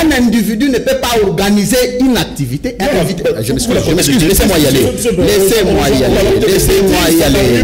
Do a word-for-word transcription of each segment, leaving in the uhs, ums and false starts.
un individu ne peut pas organiser une activité. Un invité, je m'excuse, je m'excuse, laissez-moi y aller. Laissez-moi y aller. Laissez-moi y aller.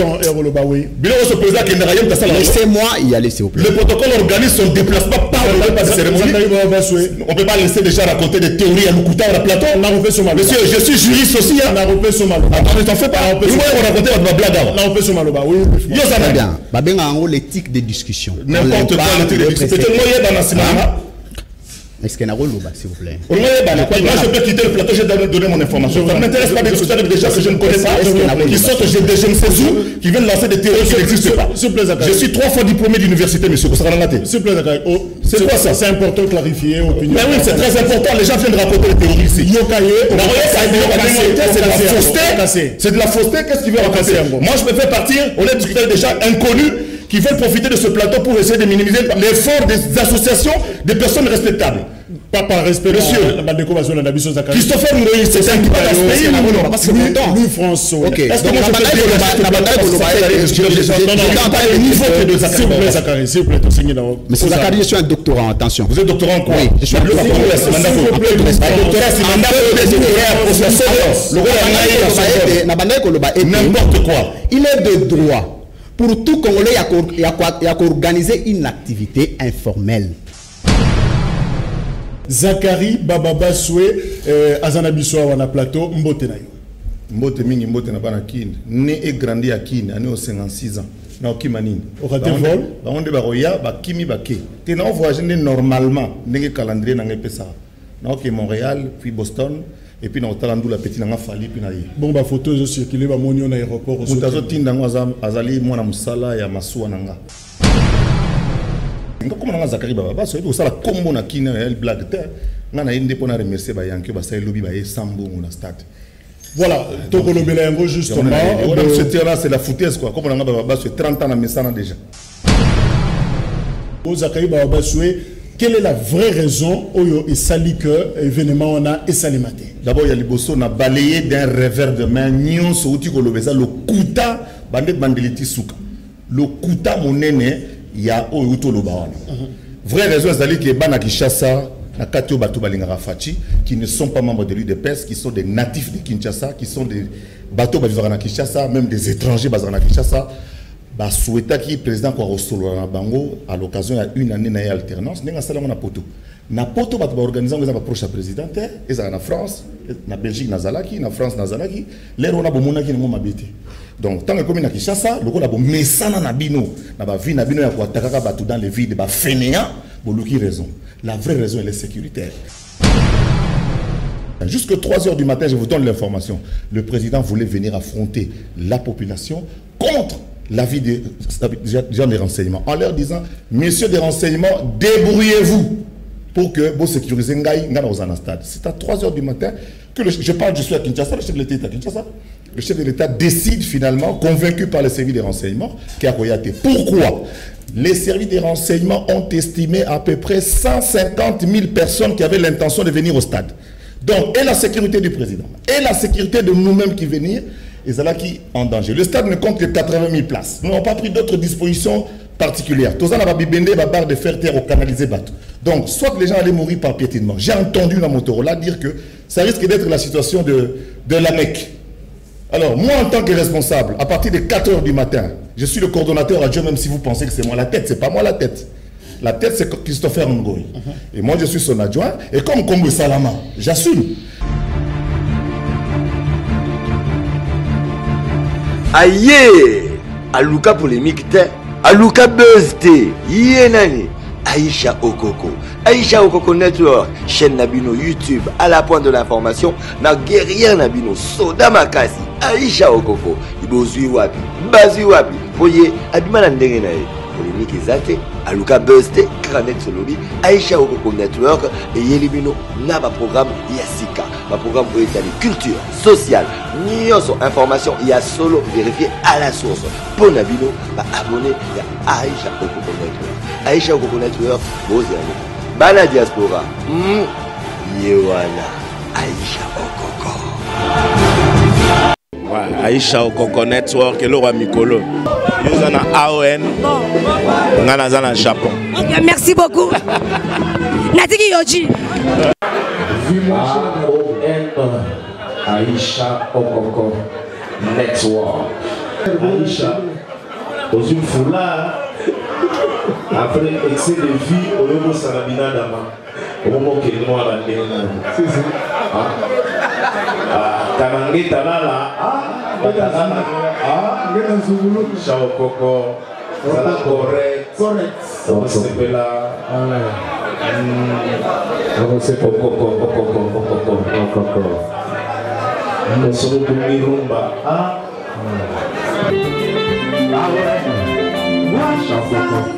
Laissez-moi y aller, s'il vous plaît. Le protocole organise son déplacement par la cérémonie. On ne peut pas laisser déjà raconter des théories à Lukuta à la plateau. Monsieur, je suis juriste aussi. Attendez, t'en fais pas. On raconter votre blague. Très bien. L'éthique de discussion. N'importe quoi, l'éthique de discussion. Peut-être moi, il y a dans la cinéma. Est-ce qu'il y a un rôle, s'il vous plaît? Moi, je peux quitter le plateau, je vais donner mon information. Ça ne m'intéresse pas de discuter avec des gens que je ne connais pas, qui sortent de je ne sais où, qui viennent lancer des théories qui n'existent pas. Je suis trois fois diplômé d'université, monsieur. C'est quoi ça? C'est important de clarifier. Mais oui, c'est très important. Les gens viennent de raconter les théories ici. C'est de la fausseté. C'est de la fausseté. Qu'est-ce qu'il veut raconter? Moi, je peux faire partir. On est discuté avec des gens inconnus qui veulent profiter de ce plateau pour essayer de minimiser l'effort des associations des personnes respectables. Pas par respect, monsieur. Christopher Moïse, c'est un qui passe pays ou non? Parce que longtemps. Louis François. Ok. Est-ce que moi je peux dire s'il vous plaît, Zachary, s'il vous plaît, tu signes d'abord. Monsieur Zachary, je suis un doctorant, attention. Vous êtes doctorant en quoi? Oui, je suis un doctorant. N'importe quoi. Il est de droit pour tout Congolais à organiser une activité informelle. Zachary Bababa Soué, Azanabisoa wana plateau, Mbote na yo. Mbote mingi mbote na bana kin. Né et grandi à kin, année au cinquante-six ans. Na okima nini? Au raté vol? Ba onde ba roya ba kimi ba ke. Te na voyage normalement, ndenge calendrier na ngepesa. Na ok Montréal, puis Boston. Et puis, on a la petite fali puis bon bah photo je circulé ba moni on aéroport aussi mutazo tinda ngoza azali mwana musala ya masuwa nanga ngoko na Zachary Bababa so edo sala kombo na kina ya blague te ngana yende pona remercier ba yanki ba sai lobi ba e sambo na stade. Voilà, Tokolo Belango justement c'était là c'est la foutaise quoi. Comme on a Bababa c'est trente ans na mesana déjà. Zachary Bababa Soué, quelle est la vraie raison où il s'allie que l'événement on a et salimate? D'abord, il y a les bosso on a balayé d'un revers de main nion souti kolobeza le kuta bandet bandeliti souka. Le kuta monene il y a au uto lobawana. Vraie raison c'est que bana Kinshasa na katio bato balingara fachi qui ne sont pas membres de l'U D P S, qui sont des natifs de Kinshasa, qui sont des bateaux bavivara na Kinshasa, même des étrangers basara na Kinshasa. Bah souhaita qui président quoi Rosolo na bango à l'occasion il y a une année na alternance nenga sala na poto na poto ba organiser on va proche présidente et ça na France na Belgique na Zalaki na France na Zalaki les on a bomona qui mo mabete donc tant que comme na Kinshasa le ko la bo mesana na bino na ba vie na bino ya ko attaquer ba tout dans les vides ba fainéant boluki raison la vraie raison elle est sécuritaire. Jusque trois heures du matin je vous donne l'information le président voulait venir affronter la population contre l'avis des gens des renseignements, en leur disant, messieurs des renseignements, débrouillez-vous pour que vous sécurisez Ngaï dans un stade. C'est à trois heures du matin que le, je parle, je suis à Kinshasa, le chef de l'État est à Kinshasa. Le chef de l'État décide finalement, convaincu par les services des renseignements, qu'il y a Koyate. Pourquoi? Les services des renseignements ont estimé à peu près cent cinquante mille personnes qui avaient l'intention de venir au stade. Donc, et la sécurité du président, et la sécurité de nous-mêmes qui venir, et c'est là qui en danger. Le stade ne compte que quatre-vingt mille places. Nous n'avons pas pris d'autres dispositions particulières. Tout ça, on a bibendé la barre de fer terre au canalisé bateau. Donc, soit les gens allaient mourir par piétinement. J'ai entendu dans Motorola dire que ça risque d'être la situation de, de la Mecque. Alors, moi, en tant que responsable, à partir de quatre heures du matin, je suis le coordonnateur adjoint, même si vous pensez que c'est moi la tête. C'est pas moi la tête. La tête, c'est Christopher Ngoy. Uh-huh. Et moi, je suis son adjoint. Et comme Kombo Salama, j'assume. Aïe, Aluka polémique te, Aluka buzz te, yé nani, Aïcha Okoko, Aïcha Okoko Network, chaîne Nabino YouTube, à la pointe de l'information, na guerrière Nabino, Soda Makasi, Aïcha Okoko, Ibozui Wapi, Bazui Wapi, Foye, Abimana Ndenge nae, polémique ezate, Aluka buzz te, Kranet Solobi, Aïcha Okoko Network, et Yelibino, Naba programme Yassika. Ma programme pour étaler culture, sociale, nyonso information, il y a solo vérifié à la source. Pour Nabino, bah abonné à Aïcha Okoko Network. Aïcha Okoko Network, beaux amis. Bana diaspora, mm, Yewana, Aïcha Okoko. Ouais, Aïcha Okoko Network, et Laura Mikolo. Yozana A O N, Ngana Zana Japon. Okay, merci beaucoup. natiki yoji Aïcha Okoko Network. Aïcha, aux une foulard, après excès de vie, au niveau Sarabina Dama, au moment qu'il est noir à l'énorme. Ah, Kanangé Tanala, ah, Tanala, ah, Chao Koko, Zala correct, correct. On s'appelle là. On s'appelle Koko, Koko, Koko, Koko, Koko. Nous sommes pour Rumba. Ah, ah ouais. Chao Koko.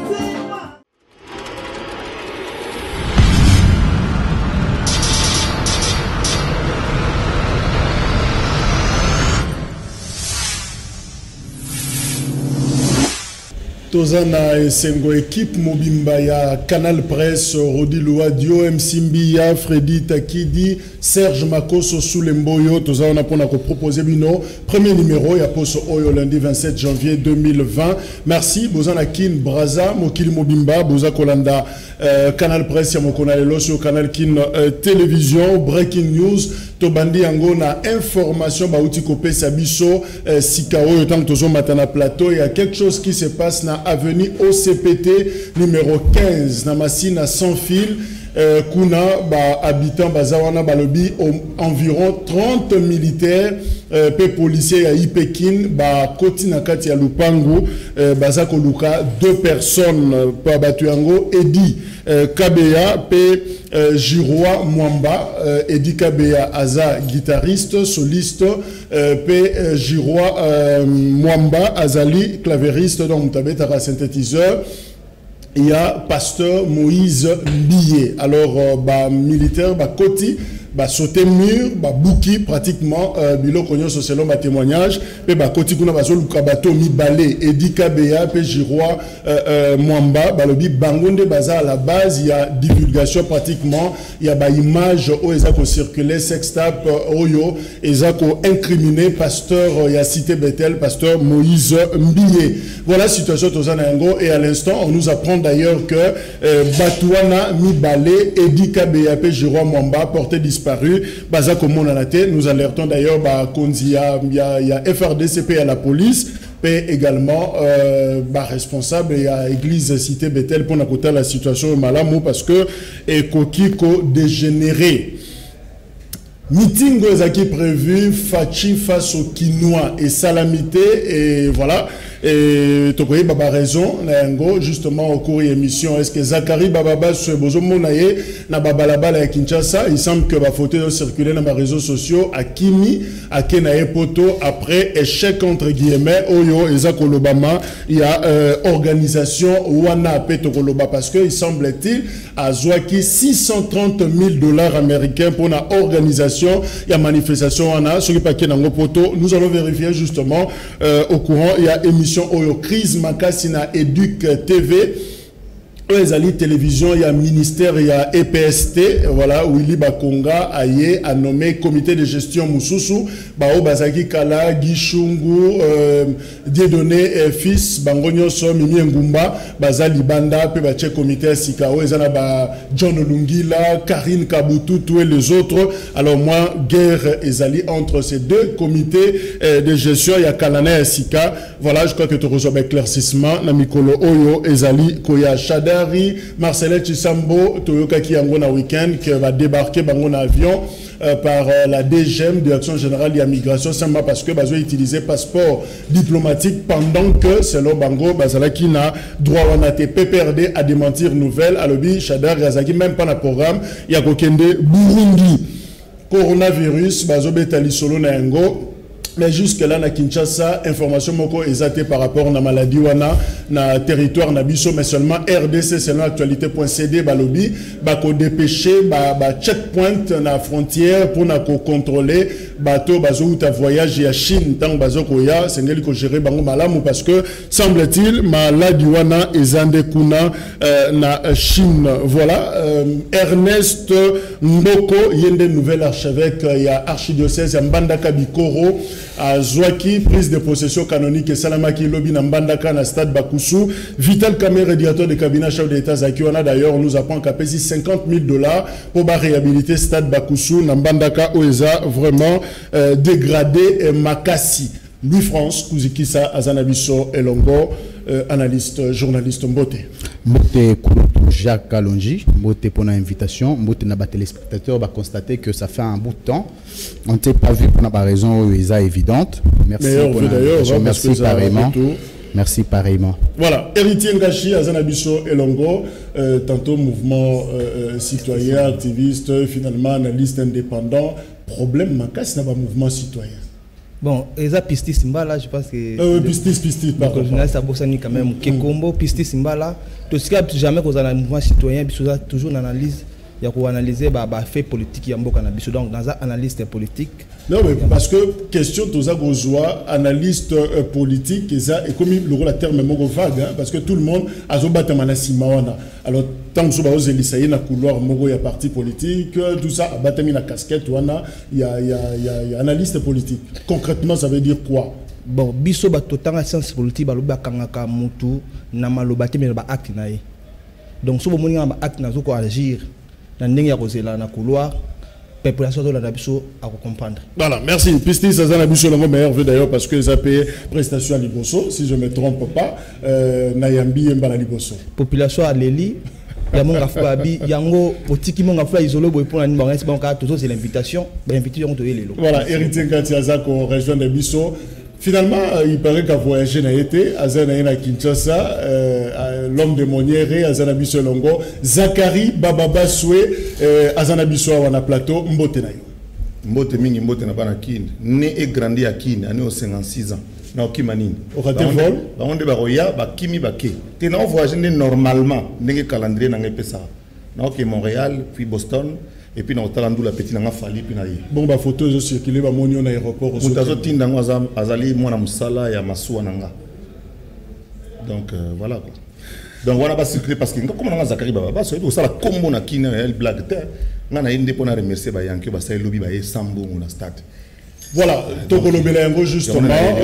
Tozana Esengo équipe Mobimba ya Canal Presse Rodi Louadio M Simbiya Freddy Takidi Serge Makoso Soulemboyo Tozana pona ko proposer bino premier numéro ya poso oyo lundi vingt-sept janvier deux mille vingt. Merci Bozana Kin Braza Mokili Mobimba Boza Kolanda euh, Canal Presse ya Mokona lelo sur Canal Kin euh, télévision breaking news Tobandi yango na information ba uti kopé sabiso euh, sikao yotam tozo matana plateau il y a quelque chose qui se passe na avenue O C P T numéro quinze na Massina sans fil euh, kuna ba habitants bazawana balobi environ trente militaires euh, pe policiers ya Ipekin ba koti na kati ya lupangu euh, baza koluka deux personnes euh, pa batu yango Edi euh, Kabeya pe euh, Jiroa Mwamba euh, Edi Kabeya aza guitariste soliste euh, pe euh, Jiroa euh, Mwamba azali clavériste donc tabeta synthétiseur. Il y a pasteur Moïse Mbiye. Alors, euh, bah, militaire, bah, Koti, bah, sauter mur, bah, bouki, pratiquement, euh, bilo konyo socialo, bah, témoignage, pe bah, Koti, kuna, bah, zoluka, bato, mi balé, Edi Kabeya, pe Jiroa, euh, euh, Mwamba, bah, lobi, bangonde, baza, à la base, il y a divulgation, pratiquement, il y a, bah, image, oh, ils ont circulé, sextape, oyo, ils ont incriminé, pasteur, il y a cité Bethel, pasteur Moïse Mbiye. Voilà, situation, Tozanango, et à l'instant, on nous apprend d'ailleurs que euh, Batouana Mibale, Edi Kabeya, pe Jiroa Mwamba, porté disparu, Baza Komonanate, nous alertons d'ailleurs, bah, il y a, y a F R D C P à la police, et également euh, bah, responsable et à l'église cité Bethel pour n'accoter la situation au Malamou parce que et Kokiko dégénéré. Meeting qui prévu Fachi face au Quinois et Salamité et voilà. Et Tokoye Baba raison, justement au cours de l'émission, est-ce que Zachary Bababa se bozomonaye na babalaba la Kinshasa, il semble que la photo circulait dans les réseaux sociaux à Kimi, à Kenaye Poto, après échec entre guillemets, Oyo et Zakolobama, il y a euh, organisation Wana Petokoloba parce que il semble-t-il à Zouaki six cent trente mille dollars américains pour la organisation, il y a manifestation Wana, ce qui pas Kenango Poto, nous allons vérifier justement euh, au courant, il y a émission Oyo Crise Makasina Éduc T V. Les alliés télévision, il y a ministère, il y a E P S T, voilà, où il y a Konga, Aye, a nommé comité de gestion Moussousou, Bao Bazaki Kala, Gishungu, euh, Dieudonné, euh, fils, Bangonyo Som, Mimi Ngumba, Bazali Banda, puis Bache comité Sikao, Ezana John Lungila, Karine Kabutu, tous les autres. Alors moi, guerre Ezali entre ces deux comités euh, de gestion, il y a Kalana et Sika. Voilà, je crois que tu reçois un éclaircissement, Namikolo Oyo, Ezali, Koya Shada. Marcel Chisambo, Toyoka Kiangona week-end, qui va débarquer dans un avion euh, par euh, la D G M, Direction Générale de la Migration, simplement parce que Bazo utilisé passeport diplomatique pendant que, selon Bango, Bazala qui n'a droit à P P R D à démentir nouvelle, à l'objet, Chadar Gazaki, même pas dans le programme, il y a Kokende Burundi. Coronavirus, Bazo Betali Solo Naengo. Mais jusque-là, na Kinshasa, information moko exatée par rapport à la maladie wana, na territoire nabiso, mais seulement R D C, selon actualité point C D, balobi, bako dépêché, ba, ba checkpoint na frontière pour na ko contrôler, bateau, bazo ou ta voyage à Chine, tant bazo koya, c'est ngeli ko gérer bango malamu, parce que, semble-t-il, maladie wana ezande kuna, euh, na Chine. Voilà, euh, Ernest Mboko, yende nouvel archevêque, il y a archidiocèse, ya Mbandaka Bikoro, à Zouaki, prise de possession canonique et Salamaki Lobby Nambandaka na stade Bakusu. Vital Kamer, directeur de cabinet chef de l'État Zakiwana, d'ailleurs, nous apprend qu'à payer cinquante mille dollars pour bah, réhabiliter stade Bakusu, Nambandaka Oeza, vraiment euh, dégradé et Makassi. Louis-France, Kouzikisa, Azanabiso Elongo, euh, analyste, journaliste Mbote. Mbote Kouloutou Jacques Kalonji, Mbote pour l'invitation. Mbote n'a pas téléspectateur va constater que ça fait un bout de temps. On ne t'a pas vu pour la raison évidente. Merci pour l'invitation. Merci pareillement. Merci pareillement. Voilà, Héritier Ngachi, Azanabiso Elongo, euh, tantôt mouvement euh, citoyen, activiste, finalement analyste indépendant. Problème, Makas n'a pas mouvement citoyen. Bon, Eza Pistis Simbala, je pense que. Euh, Pistis, Pistis, par contre. Le journaliste a bossé quand même. Kekombo, Pistis Simbala. Tout ce qui a jamais qu'on a un mouvement citoyen, puis toujours une analyse. Il y a qu'on analyser les faits politiques qui ont cannabis. Donc, dans une analyse politique. Non, mais parce que question de ça, analyste euh, politique, et ça, et comme le rôle à terme est vague, hein, parce que tout le monde a zobaté manasimawana. Alors, tant que vous avez essayé dans le couloir, il y a parti politique, tout ça, a battu la casquette, il y a, y, a, y, a, y a analyste politique. Concrètement, ça veut dire quoi? Bon, biso ba totanga science politique, ba loba kangaka mutu, na malobate mais ba acte nae. Donc, si vous avez un acte na zoko agir, dans le couloir, la population de la Nabiso à comprendre. Voilà, merci. Pistis, ça n'a pas le meilleur d'ailleurs parce que ça paye prestation à Liboso, si je ne me trompe pas, Nayambi et Mbala Liboso. Population à Leli, il y a mon Rafabi, il y a un petit qui m'a fait isoler pour un bon toujours c'est l'invitation, l'invitation de Lelo. Voilà, Héritier Gatiazako, région de Bisso. Finalement, il paraît qu'à voyager n'a été, Azana Kinshasa, euh, l'homme de Moniere, Azana Bisso Longo, Zakari, Bababa Soué, Azana Bisso Awana Plateau, Mbote Nayo. Mbote Mingi, Mbote Nabana Kin, né et grandi à Kin, année aux cinquante-six ans. Na Okimanine. Au raté vol? On de Baroya, Bakimi Baké. T'es non voyagé normalement, n'est calendrier n'a pas ça. Na Ok Montréal, puis Boston. Et puis, nous avons la petite fali. Bon, bah, photo, je circule, bah, mon aéroport. Nous avons azali mwana musala ya masuwa nanga. Donc, euh, voilà quoi. Donc, voilà, pas circuler parce que, comme on a Zakari Baba, c'est ça la combo na kina, elle blague terre. On a une dépôt à remercier, bah, Yankyo, bah, ça est lobby, bah, et Sambo, on a stade. Voilà, Tokolo Belengo justement.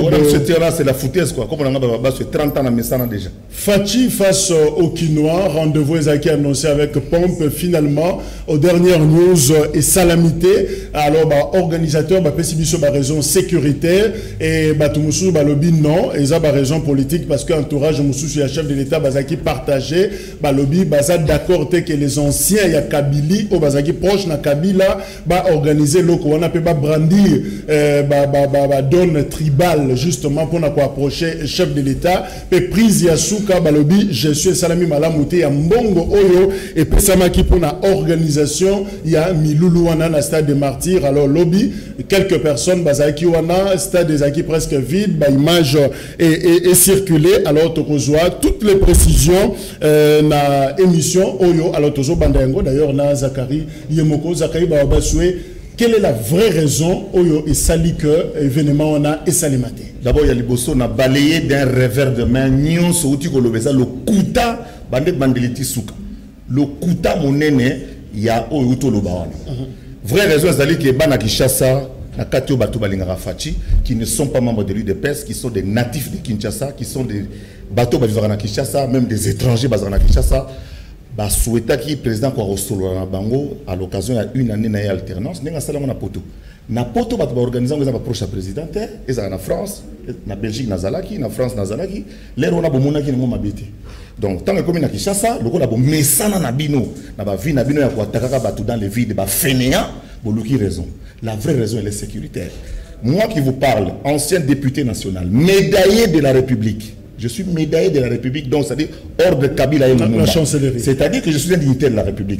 Là, c'est la foutaise quoi. Comme on a fait trente ans à Messana déjà. Fachi face au Quinois, rendez-vous qui annoncé avec Pompe finalement aux dernières news et Salamité. Alors, bah, organisateur, bah, Pessibiso, bah, raison sécuritaire et bah, Toumoussou, bah, lobby non, et ça, bah, raison politique parce que entourage Moussou, c'est le chef de l'État, bah, qui partagé, bah, lobby, bah, ça d'accord que les anciens, il y a Kabili, au bah, qui proche na Kabila, bah, organiser l'oko, on a peut pas brandir. Euh, bah, bah, bah, bah, donne tribal justement pour approcher le chef de l'État et prise Yasuka Balobi je suis Salami Malamouté ya Mbongo Oyo et Pesamaki pour la organisation il y a Miloulou wana na stade des martyrs alors lobby quelques personnes bazaki wana stade des acquis presque vide bah, image est, est, est circulée alors tokozwa toutes les précisions euh, na émission Oyo alors tozo bandango d'ailleurs na Zakari Yemoko Zakari Babasoué. Quelle est la vraie raison Oyo et sali que événement on a et salimate? D'abord il y a Liboso on a balayé d'un revers de main nion souti kolobeza le kuta bandet bandeliti souka le kuta monene il y a Oyo to lobawana. Vraie raison c'est que bana Kinshasa na katio bato balingara fachi qui ne sont pas membres de l'U D P S qui sont des natifs de Kinshasa qui sont des bateaux bazara na Kinshasa même des étrangers bazara na Kinshasa. Bah, souhaita qui président quoi ressolo na bango à l'occasion il y a une année na alternance n'enga sala na poto na poto ba organiser on va proche présidente et ça na France na Belgique na zalaki na France na zalaki les on a bomona qui mo mabete donc tant que comme na Kinshasa le ko la bo mesana na bino na ba vie na bino ya ko attaquer bato dans les villes ba fainéant boluki raison la vraie raison elle est sécuritaire. Moi qui vous parle ancien député national médaillé de la République. Je suis médaillé de la République, donc c'est-à-dire hors de Kabila et Lumumba. C'est-à-dire que je suis un dignitaire de la République.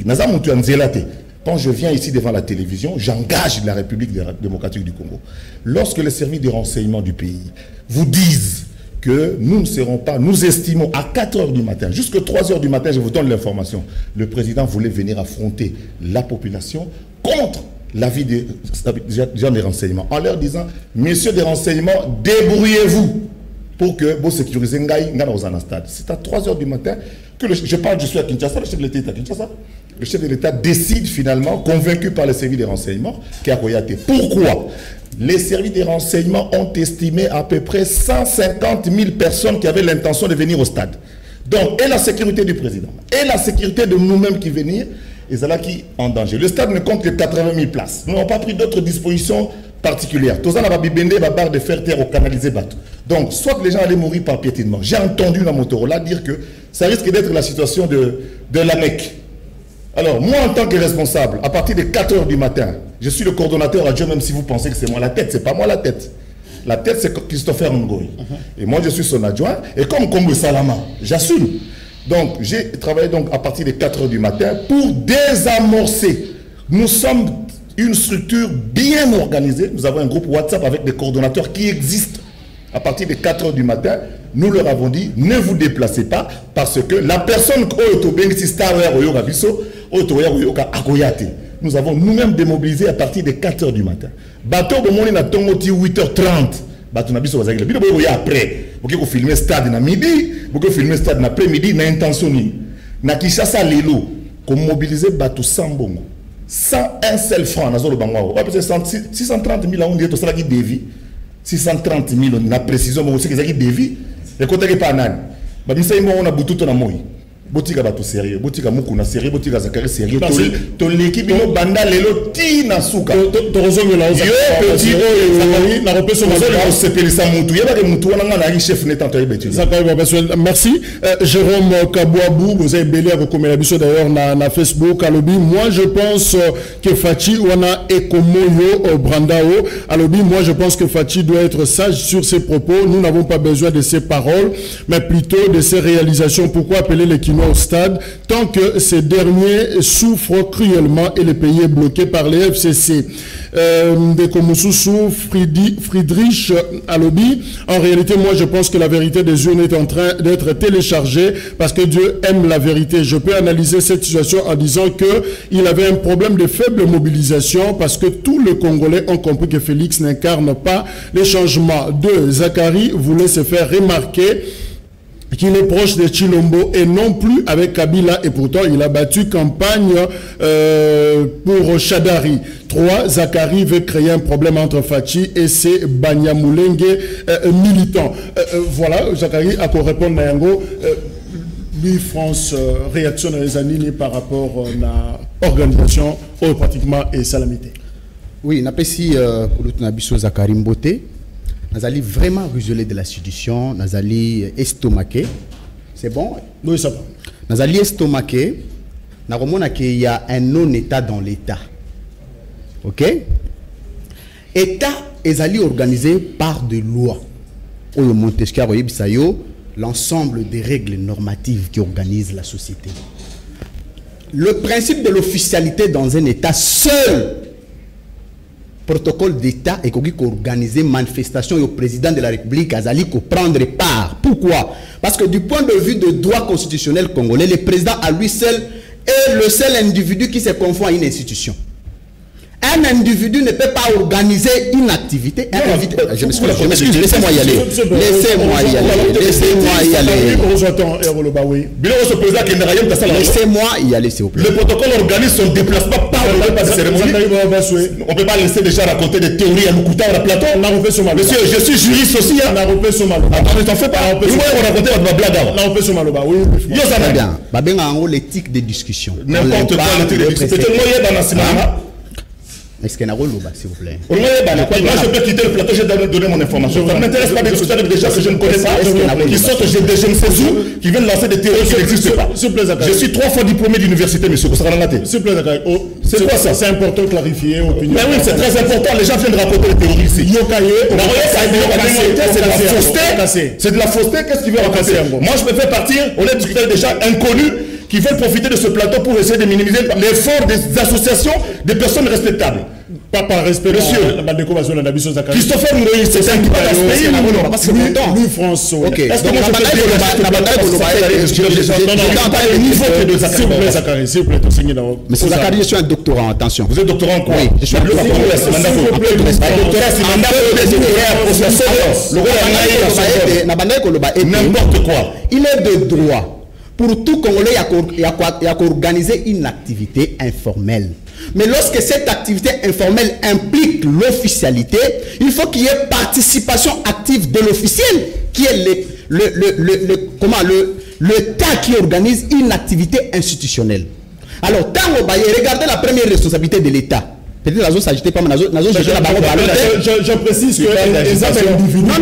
Quand je viens ici devant la télévision, j'engage la République démocratique du Congo. Lorsque les services de renseignement du pays vous disent que nous ne serons pas, nous estimons à quatre heures du matin, jusqu'à trois heures du matin, je vous donne l'information, le président voulait venir affronter la population contre l'avis des gens des renseignements, en leur disant, messieurs des renseignements, débrouillez-vous pour que vous sécurisez Ngaï, Ngaï stade. C'est à trois heures du matin que le, je parle, je suis à Kinshasa, le chef de l'État est à Kinshasa. Le chef de l'État décide finalement, convaincu par les services de renseignement, qu'il y a Koyate. Pourquoi? les services des renseignements ont estimé à peu près cent cinquante mille personnes qui avaient l'intention de venir au stade. Donc, et la sécurité du président, et la sécurité de nous-mêmes qui venir, et c'est là qui en danger. Le stade ne compte que quatre-vingt mille places. Nous n'avons pas pris d'autres dispositions particulières. Tous les bibende, la barre de fer terre au canalisé bateau. Donc, soit les gens allaient mourir par piétinement. J'ai entendu dans Motorola dire que ça risque d'être la situation de, de la Mecque. Alors, moi, en tant que responsable, à partir de quatre heures du matin, je suis le coordonnateur adjoint, même si vous pensez que c'est moi la tête. C'est pas moi la tête. La tête, c'est Christopher Ngoy. Uh-huh. Et moi, je suis son adjoint. Et comme Kombo Salama, j'assume. Donc, j'ai travaillé donc à partir de quatre heures du matin pour désamorcer. Nous sommes une structure bien organisée. Nous avons un groupe WhatsApp avec des coordonnateurs qui existent. À partir de quatre heures du matin, nous leur avons dit, ne vous déplacez pas parce que la personne nous avons nous-mêmes démobilisé à partir de quatre heures du matin. Bateau de huit heures trente. Bateau na biso bazaki. Bino boyo après. Vous pouvez filmer stade na midi, vous pouvez filmer stade na après-midi na intention ni. Na Kinshasa lelo, comme mobiliser bateau sans bongo. Sans un seul franc na zolo bango. six cent trente mille on dit to sala ki devi. six cent trente mille na précision mais aussi que ça qui devi. Et côté pas nan. Ba misa imo on a bututo na moi. Botika bato sérieux, botika mukuna sérieux, botika zakari sérieux. To l'équipe no banda lelo ti na suka. To rezonger la oza. Yo petit oyo na repeso mazolo on s'appelle ça mutu. Yeba ke mutu wana na chef net en toyebetu. Merci Jérôme Kabouabou, vous avez belé à comme la biso d'ailleurs na na Facebook alobi. Moi je pense que Fachi wana ekomoyo Brandao alobi. Moi je pense que Fachi doit être sage sur ses propos. Nous n'avons pas besoin de ses paroles, mais plutôt de ses réalisations. Pourquoi appeler les au stade tant que ces derniers souffrent cruellement et le pays est bloqué par les F C C. Euh, de Komoussousou, Friedrich Alobi. En réalité, moi, je pense que la vérité des urnes est en train d'être téléchargée parce que Dieu aime la vérité. Je peux analyser cette situation en disant que il avait un problème de faible mobilisation parce que tous les Congolais ont compris que Félix n'incarne pas les changements. Deux, Zachary voulait se faire remarquer qu'il est proche de Chilombo et non plus avec Kabila et pourtant il a battu campagne euh, pour Chadari. Trois, Zachary veut créer un problème entre Fachi et ses Banyamulenge euh, militants. Euh, euh, voilà, Zachary a qu'à répondre à Yango. Euh, lui, France, euh, réaction dans les années par rapport à l'organisation oh, pratiquement et salamité. Oui, n'a pas si pour l'autre Zachary Mbote. Nous allons vraiment rigoler de la situation, nous allons estomaquer. C'est bon? Oui, ça va. Nous allons estomaquer. Nous avons qu'il y a un non-État dans l'État. Ok? État est allé organisé par des lois. L'ensemble des règles normatives qui organisent la société. Le principe de l'officialité dans un État seul. Protocole d'État et qui organiser manifestation au président de la République Azali pour prendre part. Pourquoi? Parce que du point de vue de droit constitutionnel congolais, le président à lui seul est le seul individu qui se confond à une institution. Un individu ne peut pas organiser une activité. Un individu, je m'excuse, je m'excuse, laissez-moi y aller. Laissez-moi y aller. Laissez-moi y aller. Laissez-moi y aller, s'il vous plaît. Le protocole organise son déplacement par le cérémonie. On ne peut pas laisser déjà raconter des théories à Lukuta ou à plateau. Monsieur, je suis juriste aussi. Attends, ne t'en fais pas. Nous, on racontait votre blague. Oui, très bien. Babenga en haut l'éthique des discussions. N'importe quoi, l'éthique des discussions. Peut-être moi, il y a dans la cinéma. Est-ce qu'il y a un rôle là, s'il vous plaît? Moi, je peux quitter le plateau, j'ai donné mon information. Ça ne m'intéresse pas de discuter avec des gens que je ne connais pas, qui sortent je ne sais où, qui viennent lancer des théories qui n'existent pas. Je suis trois fois diplômé d'université, monsieur. C'est quoi ça? C'est important de clarifier. Mais oui, c'est très important. Les gens viennent de raconter les théories ici. C'est de la fausseté. C'est de la fausseté. Qu'est-ce qu'il veut raconter? Moi, je me fais partir. On est discuté avec des gens inconnus qui veulent profiter de ce plateau pour essayer de minimiser l'effort des associations des personnes respectables. Pas par respect, monsieur. Christopher Moïse, c'est un qui passe pays ou non? Parce que longtemps. Lui, France. Ok. Est-ce que moi je peux dire Zachary, s'il vous plaît, tu signes d'abord. Monsieur Zachary, je suis un doctorant, attention. Vous êtes doctorant en quoi? Oui, je suis un doctorant. N'importe quoi. Il est de droit. Pour tout Congolais, il y a qu'à organiser une activité informelle. Mais lorsque cette activité informelle implique l'officialité, il faut qu'il y ait participation active de l'officiel, qui est le, le, le, le, le, comment, le, l'État qui organise une activité institutionnelle. Alors, tant regardez la première responsabilité de l'État. Peut-être la zone s'agit pas, mais la zone la barre je, je précise que les individus. Non,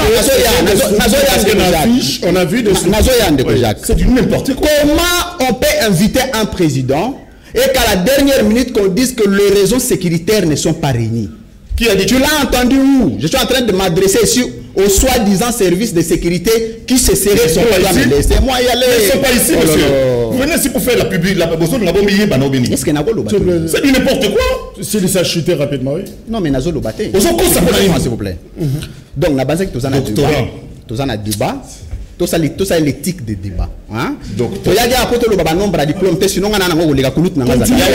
non, on a vu des c'est du n'importe quoi. Comment on peut inviter un président et qu'à la dernière minute qu'on dise que les raisons sécuritaires ne sont pas réunies? Qui a dit? Tu l'as entendu où? Je suis en train de m'adresser ici aux soi-disant services de sécurité qui se seraient sont pas ici. Laissez-moi y aller. Ils ne sont pas ici, monsieur. Vous venez ici pour faire la publicité. La besoin de la bombe. Est-ce que Nago Lobaté? C'est du n'importe quoi. Si ça chuté rapidement, oui. Non, mais Nazo Lobaté. S'il vous plaît. Donc, la base est que tu as un débat. Tu as un débat. Tout ça, tout ça est l'éthique des débats. Hein? Donc, il y a des apôtres qui ont nombre de diplômes, sinon on a un les gars qui ont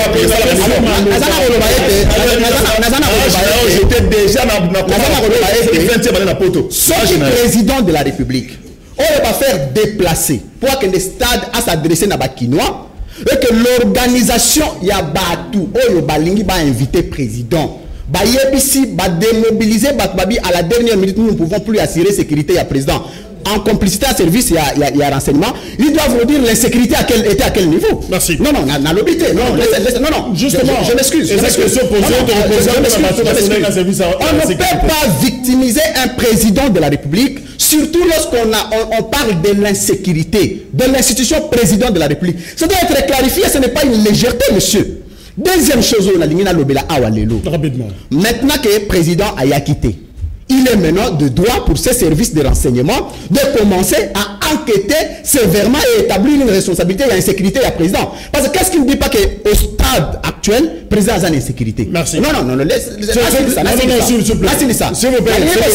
j'étais déjà dans président de la République. On va faire déplacer pour que le stade a s'adresser à Bakinois et que l'organisation y a batou ou balingi va inviter président. Bah ici va démobiliser Batbabi à la dernière minute. Nous ne pouvons plus assurer sécurité à président. En complicité à service, il y a, il y a, il y a renseignement. Ils doivent vous dire l'insécurité à quel, était à quel niveau. Merci. Non, non, dans l'obité. Non, non, non, justement, je, je m'excuse. On ne peut pas victimiser un président de la République, surtout lorsqu'on on, on parle de l'insécurité, de l'institution président de la République. Ça doit être clarifié, ce n'est pas une légèreté, monsieur. Deuxième chose, on a ligné l'obéla awalelo. Rapidement. Maintenant que le président a quitté, il est maintenant de droit pour ses services de renseignement de commencer à enquêter sévèrement et établir une responsabilité et une insécurité à président. Parce que qu'est-ce qui ne dit pas qu'au stade actuel, le président a une insécurité? Merci. Non, non, non, non, laisse, laisse, ça. S'il vous plaît. S'il vous plaît.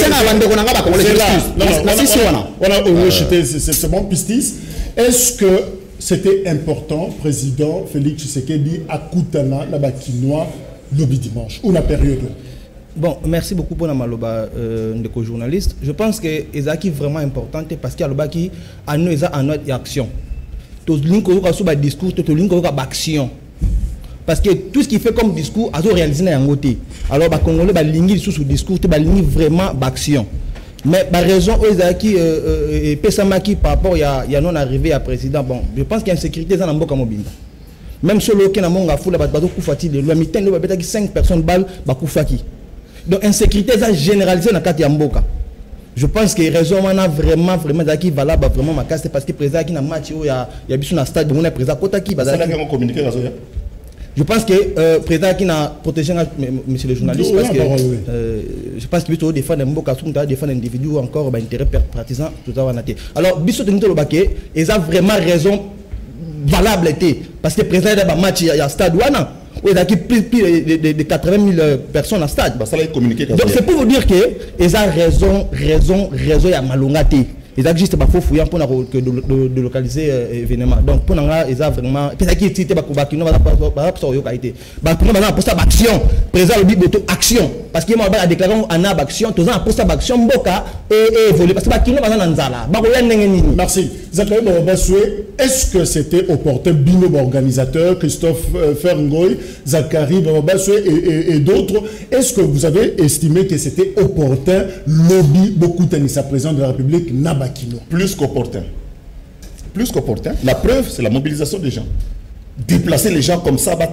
On a rejeté, c'est bon, Pistis. Est-ce que c'était important, président Félix Tshisekedi, à Koutana, la Bakinois, le dimanche, ou la période? Bon, merci beaucoup pour la maloba euh, de journaliste. Je pense que c'est vraiment important parce qu'il y a le qui a nous en action. Tout le monde a un discours, tout le monde a une action. Parce que tout ce qui fait comme discours, a réalisé dans côté. Alors, les Congolais ont ligné sous ce discours, ils ont vraiment d'action. Mais la raison qui est qui par rapport à y a non arrivé à président, bon, je pense qu'il y a une sécurité dans le Mobimba. Même si le Kenamon a foulé, il y a cinq personnes balles, Bakoufaki. Donc insécurité ça généralisé dans quatre Yamboka. Je pense que raison on a vraiment vraiment qui valable vraiment ma casse parce que président qui na match il y a il y a biso na stade on a président kota qui bazar. Je pense que euh, président qui na protégé monsieur le journaliste parce que euh, je pense que biso défendre Mboka sous défendre individu ou encore ba intérêt partisan tout ça on a été. Alors biso tenito le baquet ils a vraiment raison valable été parce que président da match il y a stade wana. Il y a plus de quatre-vingt mille personnes à stade. Donc c'est pour vous dire que ils ont raison, raison, raison, il y a malongati. Ils ont juste pour fouiller pour de localiser l'événement. Donc pour nous, ils ont vraiment. Peut-être qu'ils étaient pas qui n'ont pas pas pas sur qualité. Bah pour nous, on a posté action. Président le dit action. Parce qu'il m'a déclaré en action. Tous ans posté action. Boka et évoluer parce que bah qui n'ont pas dans nzala. Bah merci. Zachary Babasoué, est-ce que c'était opportun binôme organisateur Christophe Fergoy, Zachary Babasoué et, et, et d'autres? Est-ce que vous avez estimé que c'était opportun lobby beaucoup Tanissa président de la République Nabakino? Plus qu'opportun. Plus qu'opportun. La preuve, c'est la mobilisation des gens. Déplacer les gens comme ça,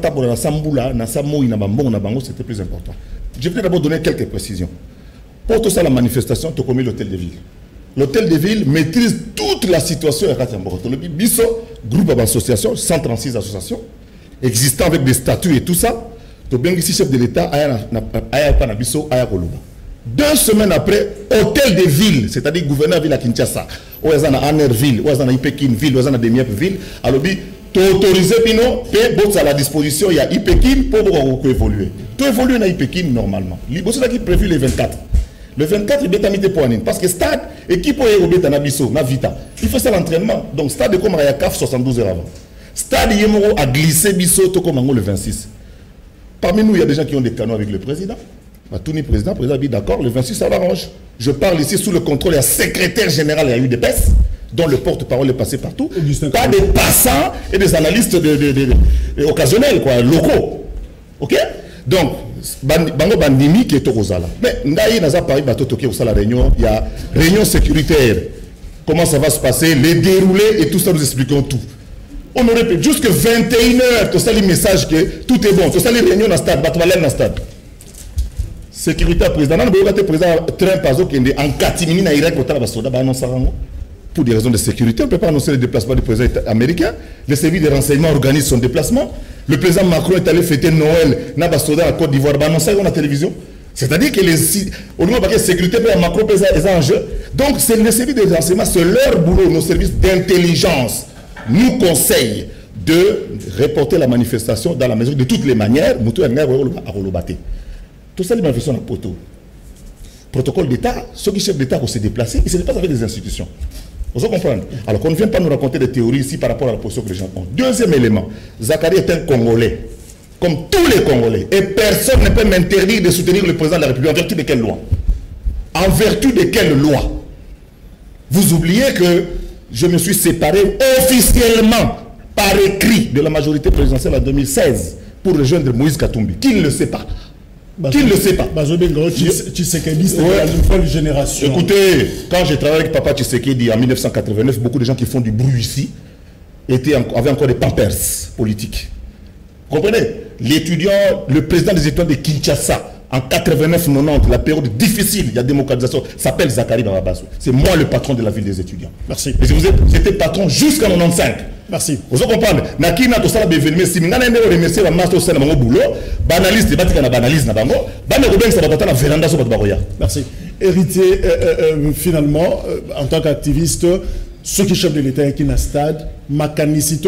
c'était plus important. Je vais d'abord donner quelques précisions. Pour tout ça, la manifestation, tu as commis l'hôtel de ville. L'hôtel de ville maîtrise toute la situation à Katiambo. Le Bisso, groupe d'associations, cent trente-six associations, existant avec des statuts et tout ça. Tu as bien ici, chef de l'État, Aya Bisso, Aya Koluba. Deux semaines après, hôtel de ville, c'est-à-dire gouverneur de ville à Kinshasa, où il y a un Anerville, où il y a un Ipekin ville, où il y a un Demiep ville, alors tu as autorisé Pino, tu à la disposition, il y a Ipekin pour évoluer. Tu évolues dans Ipekin normalement. C'est qui est prévu le vingt-quatre. Le vingt-quatre, il est pour Anine. Parce que stade, équipe est en Abisso, na Vita. Il faut ça l'entraînement. Donc stade comme il y a C A F soixante-douze heures avant. Stade Yemoro a glissé Bisso comme le vingt-six. Parmi nous, il y a des gens qui ont des canaux avec le président. Bah, tout le président, le président dit d'accord, le vingt-six, ça l'arrange. Je parle ici sous le contrôle, il y a secrétaire général, il y a eu des P E S, dont le porte-parole est passé partout. Pas des passants et des analystes de, de, de, de, occasionnels, quoi, locaux. Ok? Donc, bango bandimi qui est au Rosala. Mais Ndaï n'a pas parlé de la réunion. Il y a réunion sécuritaire. Comment ça va se passer, les déroulés et tout ça, nous expliquons tout. On aurait pu jusqu'à vingt et une heures, tout ça, les messages que tout est bon. Tout ça, les réunions dans le stade, dans le stade. Sécurité président. Dans le président Trump, qui est en catimini, pour des raisons de sécurité, on ne peut pas annoncer le déplacement du président américain. Les services de renseignement organisent son déplacement. Le président Macron est allé fêter Noël dans la Côte d'Ivoire, annoncé dans la télévision. C'est-à-dire que les au niveau de la sécurité, Macron est en jeu. Donc, c'est le service de renseignement, c'est leur boulot, nos services d'intelligence nous conseillent de reporter la manifestation dans la mesure de toutes les manières. Tout ça, les manifestations à poteau. Protocole d'État, ceux qui chefs d'État vont se déplacer, ils ne se déplacent avec des institutions. Vous comprenez? Alors qu'on ne vient pas nous raconter des théories ici par rapport à la position que les gens ont. Deuxième élément, Zakari est un Congolais, comme tous les Congolais. Et personne ne peut m'interdire de soutenir le président de la République. En vertu de quelle loi? En vertu de quelle loi? Vous oubliez que je me suis séparé officiellement par écrit de la majorité présidentielle en deux mille seize pour rejoindre Moïse Katumbi. Qui ne le sait pas? Qui ne le sait pas? Tshisekedi, c'est la nouvelle génération. Écoutez, quand j'ai travaillé avec Papa Tshisekedi en mille neuf cent quatre-vingt-neuf, beaucoup de gens qui font du bruit ici étaient, avaient encore des pampers politiques. Vous comprenez? L'étudiant, le président des étudiants de Kinshasa, en quatre-vingt-neuf quatre-vingt-dix, la période difficile, il y a démocratisation, s'appelle Zakari Bababazou. C'est moi le patron de la ville des étudiants. Merci. Et vous êtes, j'étais patron jusqu'en quatre-vingt-quinze. Merci. Vous comprenez? Nakina to sala bevenme si ngana ndeko remercier ba master au sein de mon boulot, banaliste batika na banaliste na bango, bana ko benga batata na véranda so bakoya. Merci. Héritier euh, euh, finalement euh, en tant qu'activiste, ceux qui chefs de l'État qui na stade, mécanicité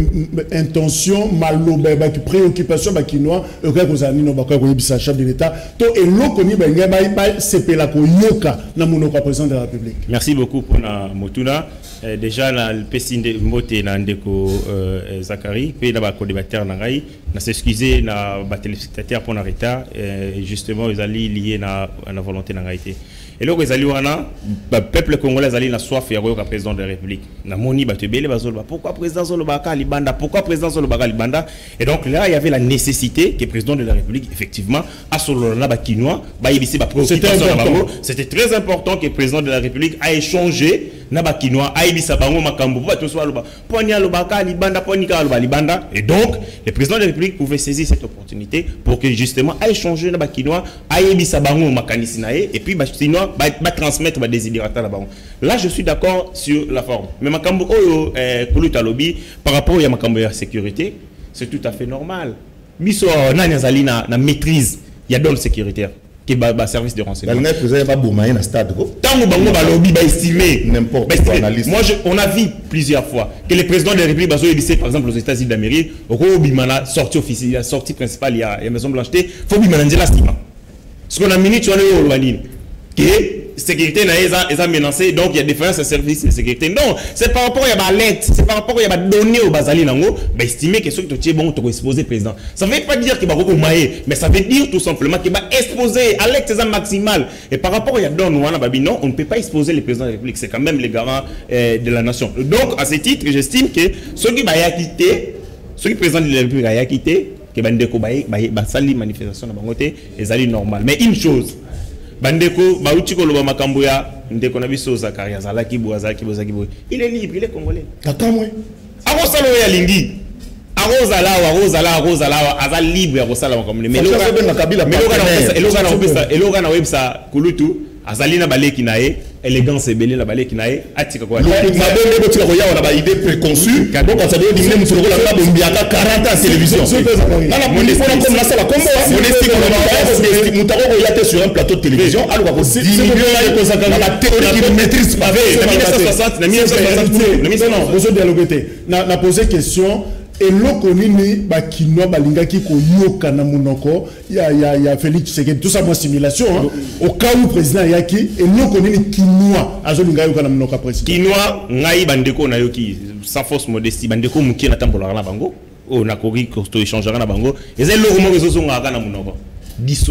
intention maloba ba préoccupation ba kinoa e ka kozani no ba ko yebisa chef de l'État to e lokoni ba ngaba ba sepela ko yoka na monoko président de la République. Merci beaucoup pour na motuna. Euh, déjà na le pesinde moté na ndeko euh, Zakari pe na ba ko débatteur na ngai na s'excuser na ba téléspectateur pour na retard euh, justement ils allaient lié na na volonté na ngai té. Et là ils allaient wana ba peuple congolais allaient na soif ya royo ka président de la République. Na moni ba te belé bazolo pourquoi président Zolobaka Libanda, pourquoi président Zolobaka Libanda? Et donc là il y avait la nécessité que le président de la République effectivement a Solona Bakinois ba yebisi ba préoccupation na bango. C'était très important que le président de la République a échangé na Bakinois a yebisa bango makambo ba to so loba ponia lobaka Libanda ponika loba Libanda. Et donc le président de la République pouvait saisir cette opportunité pour que justement a échangé na Bakinois a yebisa bango makanisi nae et puis ba Chinois ba, ba transmettre ba désidérata na bango. Là je suis d'accord sur la forme. Mais makambo oyo eh, lobby, par rapport à ma sécurité, c'est tout à fait normal. Biso na nyazali na na maîtrise, il y a d'hommes sécuritaires qui ba service de renseignement. Là vous avez pas boumaï na stade ko. Tango bango ba lobby ba estimé n'importe quoi analyse. Moi je, on a vu plusieurs fois que le président de la République baso lycée par exemple aux États-Unis d'Amérique, au bimana sortie officielle, la sortie principale il y a, il y a Maison Blanche T, faut bimana ndela stima. Ce qu'on a minute sur le Rwandin que sécurité n'a menacé, donc il y a défense à service de sécurité. Non, c'est par rapport à l'aide, c'est par rapport à donner au Bazali Nango, bah, estimer que ce qui est bon, tu vas exposer président. Ça ne veut pas dire qu'il va recommander, mais ça veut dire tout simplement qu'il va exposer à l'aide maximale. Et par rapport à Don Wana Babinon, on ne peut pas exposer le président de la République, c'est quand même les garants euh, de la nation. Donc, à ce titre, j'estime que ceux qui vont quitter, ceux qui président de la République vont quitter, que Bandeko va salir manifestation dans Bangote, ils allaient normal. Mais une chose, Bandeko, Baouchiko Loba Makambuya, Ndeko Nabiso Zakari, Azalaki Bou, Azalaki Bou, Azalaki Bou. Il est libre, il est congolais. Attends, moi. Arosalo ya Lingi. Arosala, Arosala, Arosala, Azal libre, Arosala Makambuya. Mais Eloga na websa Kulutu, Azalina Baleki Nae, élégance et belle la balai qui nae, Atika quoi. Ma bonne écoute, on a pas idée préconçue. Donc, ça veut dire que nous avons la table de quarante ans à télévision. Dans la police, on a comme la salle à combo. Mon estime, on a été sur un plateau de télévision. Alors, on va dire que la théorie qui ne maîtrise pas. mille neuf cent soixante, mille neuf cent soixante. Non, vous avez dialogué. Na posé question. Et loko nini ba kino balinga ki ko yoka na munoko ya ya ya Félix Tshisekedi tout ça moi simulation hein? Au cas où président yaki et loko nini kinoa azolinga yoka na munoko président kinoa ngai bandeko na yoki sans fausse modestie bandeko muki na tambola na bango o na kori ko to échangera na bango ezali loko mo rezo zonga na munoko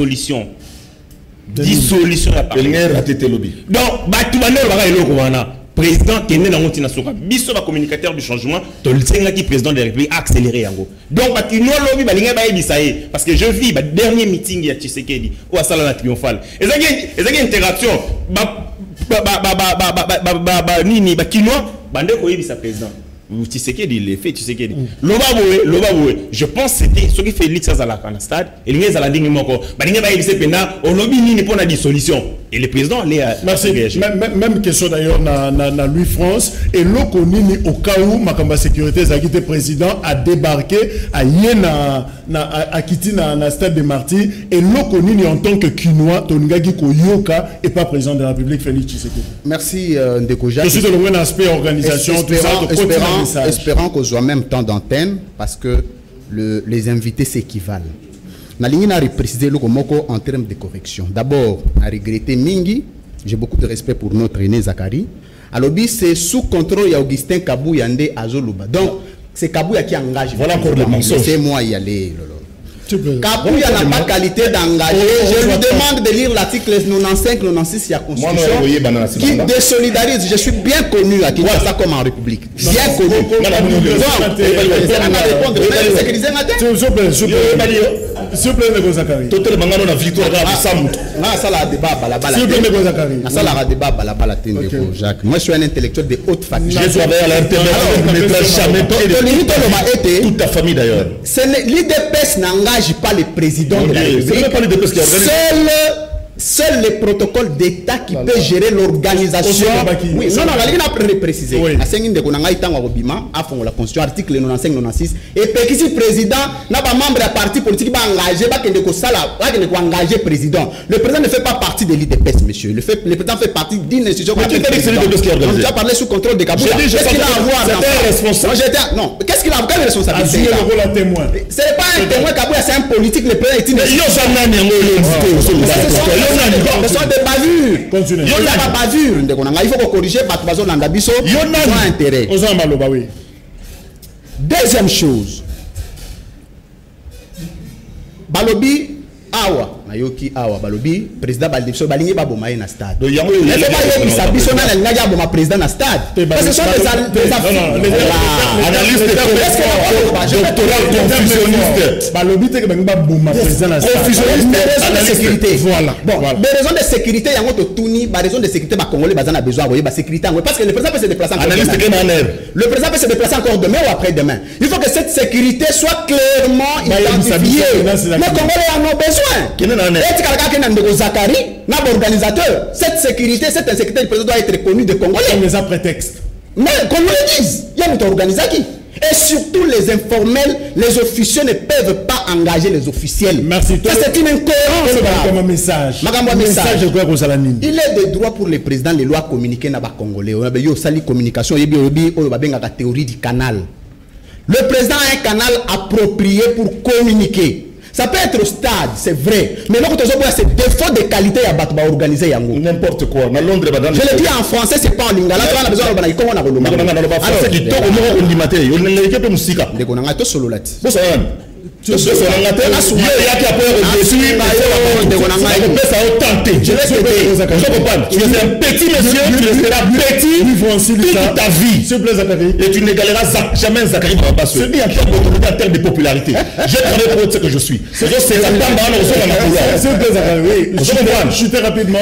dissolution dissolution ya parler raté lobby donc ba tu bandeko ba loko wana président qui est né dans le Soka. Bisso va communicateur du changement, tu le sais qui président de la République accéléré yango. Donc bah tu nous lobby bah linga bah bisaye parce que je vis bah dernier meeting il y a Tshisekedi ou à Salana triomphale. Et ça y est interaction bah bah bah bah bah bah bah bah bah nini bah kinois bah ndeko yebisa président. Tshisekedi il est fait Tshisekedi. Loba boé loba boé. Je pense c'était ce qui fait Félix Azalaka na stade et linga zala dingi moko bah linga bah yebisa pena au lobby nini pour la dissolution. Et le président allait à merci. Même, même question d'ailleurs na, na, na Louis France et l'Okonini au cas où Makamba Sécurité Zagite président a débarqué à Yéna na à Kiti na, na stade de Marty et l'Okonini en tant que Kinois Tonigagi Koyoka et pas président de la République Félix Tshisekedi. Merci euh, Ndeko Jacques. Je suis de le aspect organisation espérant, tout ça espérant, espérant qu'on soit même temps d'antenne parce que le, les invités s'équivalent. Nalingi n'a précisé le moko en termes de correction. D'abord, a regretté Mingi. J'ai beaucoup de respect pour notre aîné Zakari. Alors, c'est sous contrôle de Augustin Kabou Yande Azoluba. Donc, c'est Kabou qui engage. Voilà encore le mensonge. C'est moi y aller. Kabou n'a pas qualité d'engager. Je lui demande de lire l'article quatre-vingt-quinze quatre-vingt-six de la Constitution qui désolidarise. Je suis bien connu à Kinshasa comme en République. Bien connu. S'il vous plaît, M. Zakari. Tout le monde a une victoire à Samou. Ah, ça la débat à la balle. S'il vous plaît, M. Zakari. Ça la débat à la balle, Jacques. Moi, je suis un intellectuel de haute faculté. Je travaille à l'Internet. Je ne mettrai jamais toute ta famille d'ailleurs. L'I D P S n'engage pas le président de la République. Seul Seul les protocoles d'État qui voilà. peut gérer l'organisation. Oui, non, non, la a précisé. La cinquième de Konangaïtan Wabima, à fond la Constitution, article quatre-vingt-quinze quatre-vingt-six. Et puis, si le président n'a pas membre de la parti politique, va engager, va engager président. Le président ne fait pas partie de l'I D P S, monsieur. Le, fait, le président fait partie d'une institution. Mais tu t'as dit que c'est l'I D P S qui est organisé. On a parlé sous contrôle de Kabila. Qu'est-ce qu'il a à voir? C'était responsable. Non, qu'est-ce qu'il a à voir? Quelle responsabilité? Il a joué le rôle à témoin. Ce n'est pas un témoin, Kabila, c'est un politique. Le président est une. Ce sont des bavures. Continuez. Il n'y a pas bavure. Il faut corriger parce que les gens ont intérêt. Deuxième chose. Balobi Awa. Nayoki Awa Balobi, président Baldipso, Balingi Babomaye na stade. Il ne faut pas dire que Sabiso n'a pas président na stade. Parce que ce sont des analystes confusionnistes. Balobi te Bangba Boma président na stade. Confusionniste de sécurité. Voilà. Bon, des raisons de sécurité, il y a un Touni, des raisons de sécurité, les Congolais ont besoin de sécurité. Parce que le président peut se déplacer encore demain. Le président peut se déplacer encore demain ou après-demain. Il faut que cette sécurité soit clairement identifiée. Les Congolais en ont besoin. Organisateur, cette sécurité, cette insécurité du président doit être connue des Congolais. Mais ça prétexte. Mais qu'on le dise, il y a une organisation. Et surtout les informels, les officiels ne peuvent pas engager les officiels. Merci. Ça c'est une incohérence. Comme un message. message. Il est de droit pour les présidents, les lois communiquées dans les Congolais. On a eu une communication, il y a une théorie du canal. Le président a un canal approprié pour communiquer. Ça peut être au stade, c'est vrai. Mais là, c'est défaut de qualité à battre organiser Yango. N'importe quoi. Je le dis en français, c'est pas en lingala. On a besoin de comment on a le alors, c'est du temps au moment où on dit maté. On n'a pas de musique. On a tout solo là. Je l'ai dit. Tu es un petit monsieur, tu resteras petit toute ta vie. Et tu n'égaleras jamais Zakari Babasso. C'est bien en termes de popularité. J'ai travaillé pour ce que je suis. C'est ça. C'est je suis très rapidement.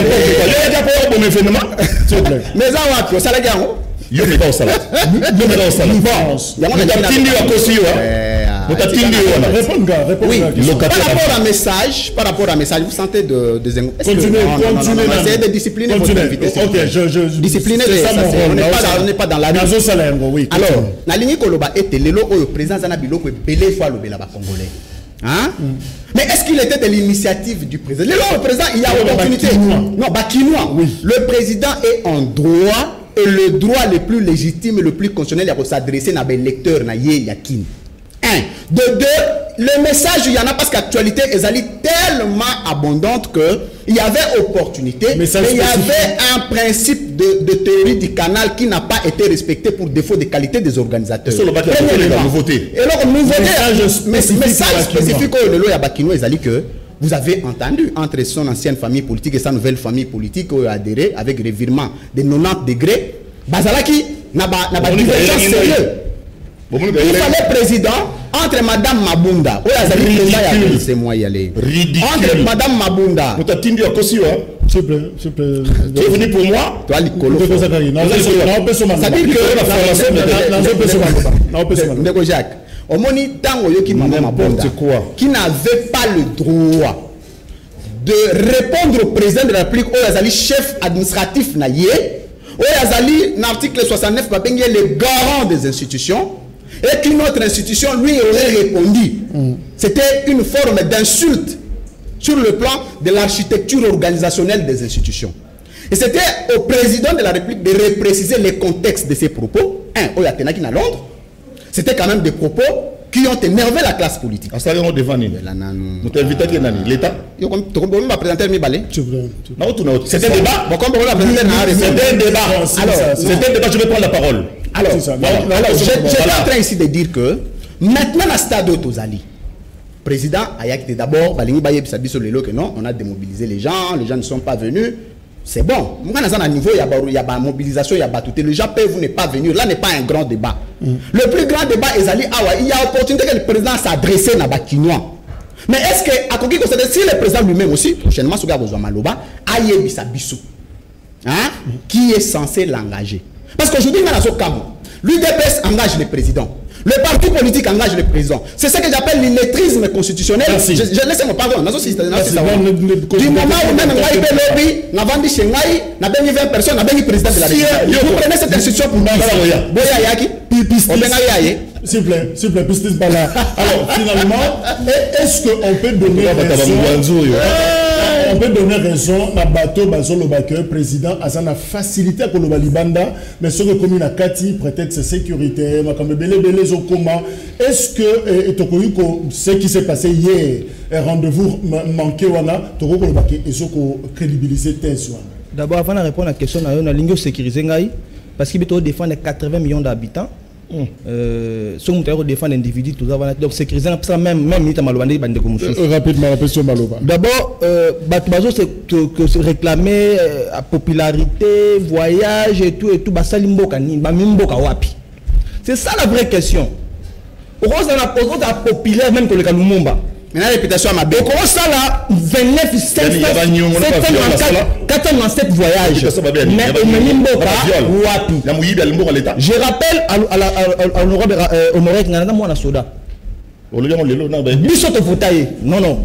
Mais ça, ça l'a gagné. Yo me da osala. Yo me da osala. Tindi wa kosi wa. Tindi wa. Réponds gars, réponds oui. Par rapport à message, par rapport à message, vous sentez de des continuez, continuez. Essayez de discipliner votre invité. OK, je je discipliner les on n'est pas on n'est pas dans la Nazo salaire oui. Alors, na ligne koloba était lelo oyo président zana biloko belé fois lobela ba congolais. Hein? Mais est-ce qu'il était de l'initiative du président? Le président, il y a opportunité. Non, Bakinois. Oui. Le président est en droit. Et le droit le plus légitime et le plus constitutionnel, c'est s'adresser à des lecteurs, à Yakin. Un. De deux, le message, il y en a parce qu'actualité est tellement abondante qu'il y avait opportunité, mais il y avait un principe de, de théorie du canal qui n'a pas été respecté pour défaut de qualité des organisateurs. C'est la nouveauté. Et alors, nouveauté, message spécifique au Lelo Yabakino, c'est que vous avez entendu entre son ancienne famille politique et sa nouvelle famille politique qui a adhéré avec revirement de quatre-vingt-dix degrés. Bazalaki n'a pas n'a pas divergence sérieux. Il fallait président entre Madame Mabunda. C'est moi y aller. Entre Madame Mabunda. Tu es venu pour moi. Toi, l'icolo. C'est-à-dire que Jacques, au moni tango yoki Madame Mabunda, qui n'avait pas le droit de répondre au président de la République, au Yazali chef administratif naïe, au Yazali l'article soixante-neuf, le garant des institutions. Et qu'une autre institution lui aurait répondu. Mm. C'était une forme d'insulte sur le plan de l'architecture organisationnelle des institutions. Et c'était au président de la République de repréciser les contextes de ces propos. Un, au Yatenaki à Londres, c'était quand même des propos qui ont énervé la classe politique. Ah, ça y est, on devant nous. Nous t'invitons à l'État. Tu peux présenter mi balai. C'était un débat. C'était un débat. Alors, c'était un débat. Je vais prendre la parole. Alors, alors je suis en train ici de dire que maintenant, à stade Tozali, président Ayak d'abord, non, on a démobilisé les gens, les gens ne sont pas venus. C'est bon. Moi, dans un niveau, il y a la mobilisation, il y a tout. Le Japon, vous n'êtes pas venu. Là n'est pas un grand débat. Mm. Le plus grand débat est Ali Awa. Il y a opportunité que le président s'adresse à Bakinois. Mais est-ce que, à Koki, si le président lui-même aussi, prochainement, Souga Bozomaloba, Aye Bissabissou, hein, qui est censé l'engager? Parce qu'aujourd'hui, l'U D P S engage le président. Le parti politique engage le président. C'est ce que j'appelle l'illettrisme constitutionnel. Je, je laisse-moi pardon. Du moment où même Ngaï Lobby, n'a vendu chez Ngaï, n'a béni vingt personnes, n'a béni président de la République. Vous prenez cette institution pour nous. Boya Yaki, s'il vous plaît, s'il vous plaît, pistis pas là. Alors, finalement, est-ce qu'on peut donner raison, on peut donner raison à Bato Bazolo Baker, président, à sa facilité pour le Balibanda, mais ce que comme a Kati, peut-être c'est sécurité, est-ce que ce qui s'est passé hier, un rendez-vous manqué, et ce qu'on crédibilise d'abord, avant de répondre à la question, on a ligne sécurisée, parce qu'il veut défendre quatre-vingts millions d'habitants. Mm. Euh, si on défend l'individu, tout ça, donc sécuriser même même minute malobandé bande comme ça. Rapidement, la question maloba. D'abord, Batubazo c'est que se réclamer à popularité, voyage et tout et tout, basalimboka ni bamimboka wapi. C'est ça la vraie question. Pourquoi ça n'a pas populaire même que le Kalumumba? Mais la réputation à ma bête. Comment ça là, vingt-neuf, cinq cent quatre-vingt-sept voyages. Mais Mimboka, Wapi. Je rappelle à l'honoré Nana Mouana Soda. Bissot Votaye. Non, non.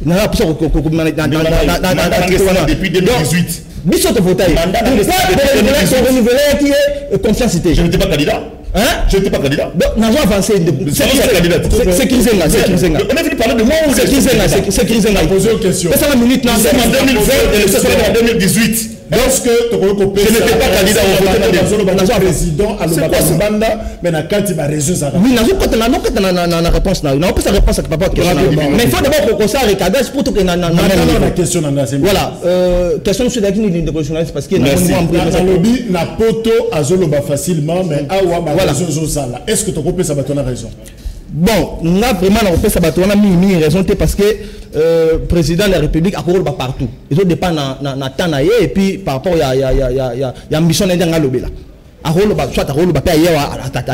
Depuis deux mille dix-huit. Bissot Votaye. Pourquoi renouveler qui est confiance? Je n'étais pas candidat. Hein? Je n'étais pas candidat. Donc, nous avons avancé. C'est qui c'est là? C'est qui c'est là? On a fini de parler de moi ou c'est qui c'est là? C'est qui c'est là? Poser une question. C'est la minute là. C'est en deux mille vingt et le en deux mille dix-huit. Lorsque je n'étais pas candidat au vote de président à l'Obanda, mais na kati ba réseau ça. Oui, na zoko na noko na na réponse na. Na pas sa réponse à papa question. Mais il faut d'abord qu'on ça recadrer pour tout que na na na la question na c'est. Voilà, euh question sur d'acini de journaliste parce que na na lobby na poto azoloba facilement mais awa ba réseau ça là. Est-ce que tu peux ça ba ton raison? Bon, on a vraiment on a mis raison parce que le euh, président de la République a couru partout. Ils ont dépend na Tanaye et puis par rapport à ya ya ya ya ya mission indien à l'obéla. A rôle soit à rôle bapé ailleurs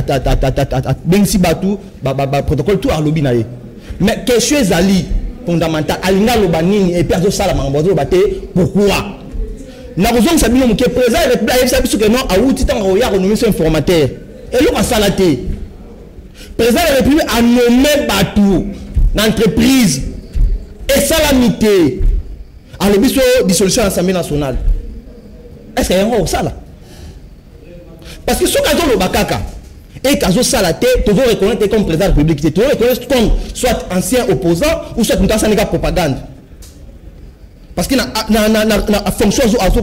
à ben si batou ba ba protocole tout à lobby naé. Mais question zali fondamental alinga lobani et puis azo sala mambozo baté pourquoi? Na raison ça bino que président de la République a que non a outi tant roya renommé son informateur. Et l'on a salaté. Le président de la République a nommé Batou, l'entreprise, et salamité, à l'obéissance dissolution de l'Assemblée nationale. Est-ce qu'il y a un ça là? Parce que ce cas de l'Obakaka, et quand ça la tête, tu dois reconnaître comme président de la République, tu dois reconnaître comme soit ancien opposant ou soit une personne de propagande. Parce que la fonction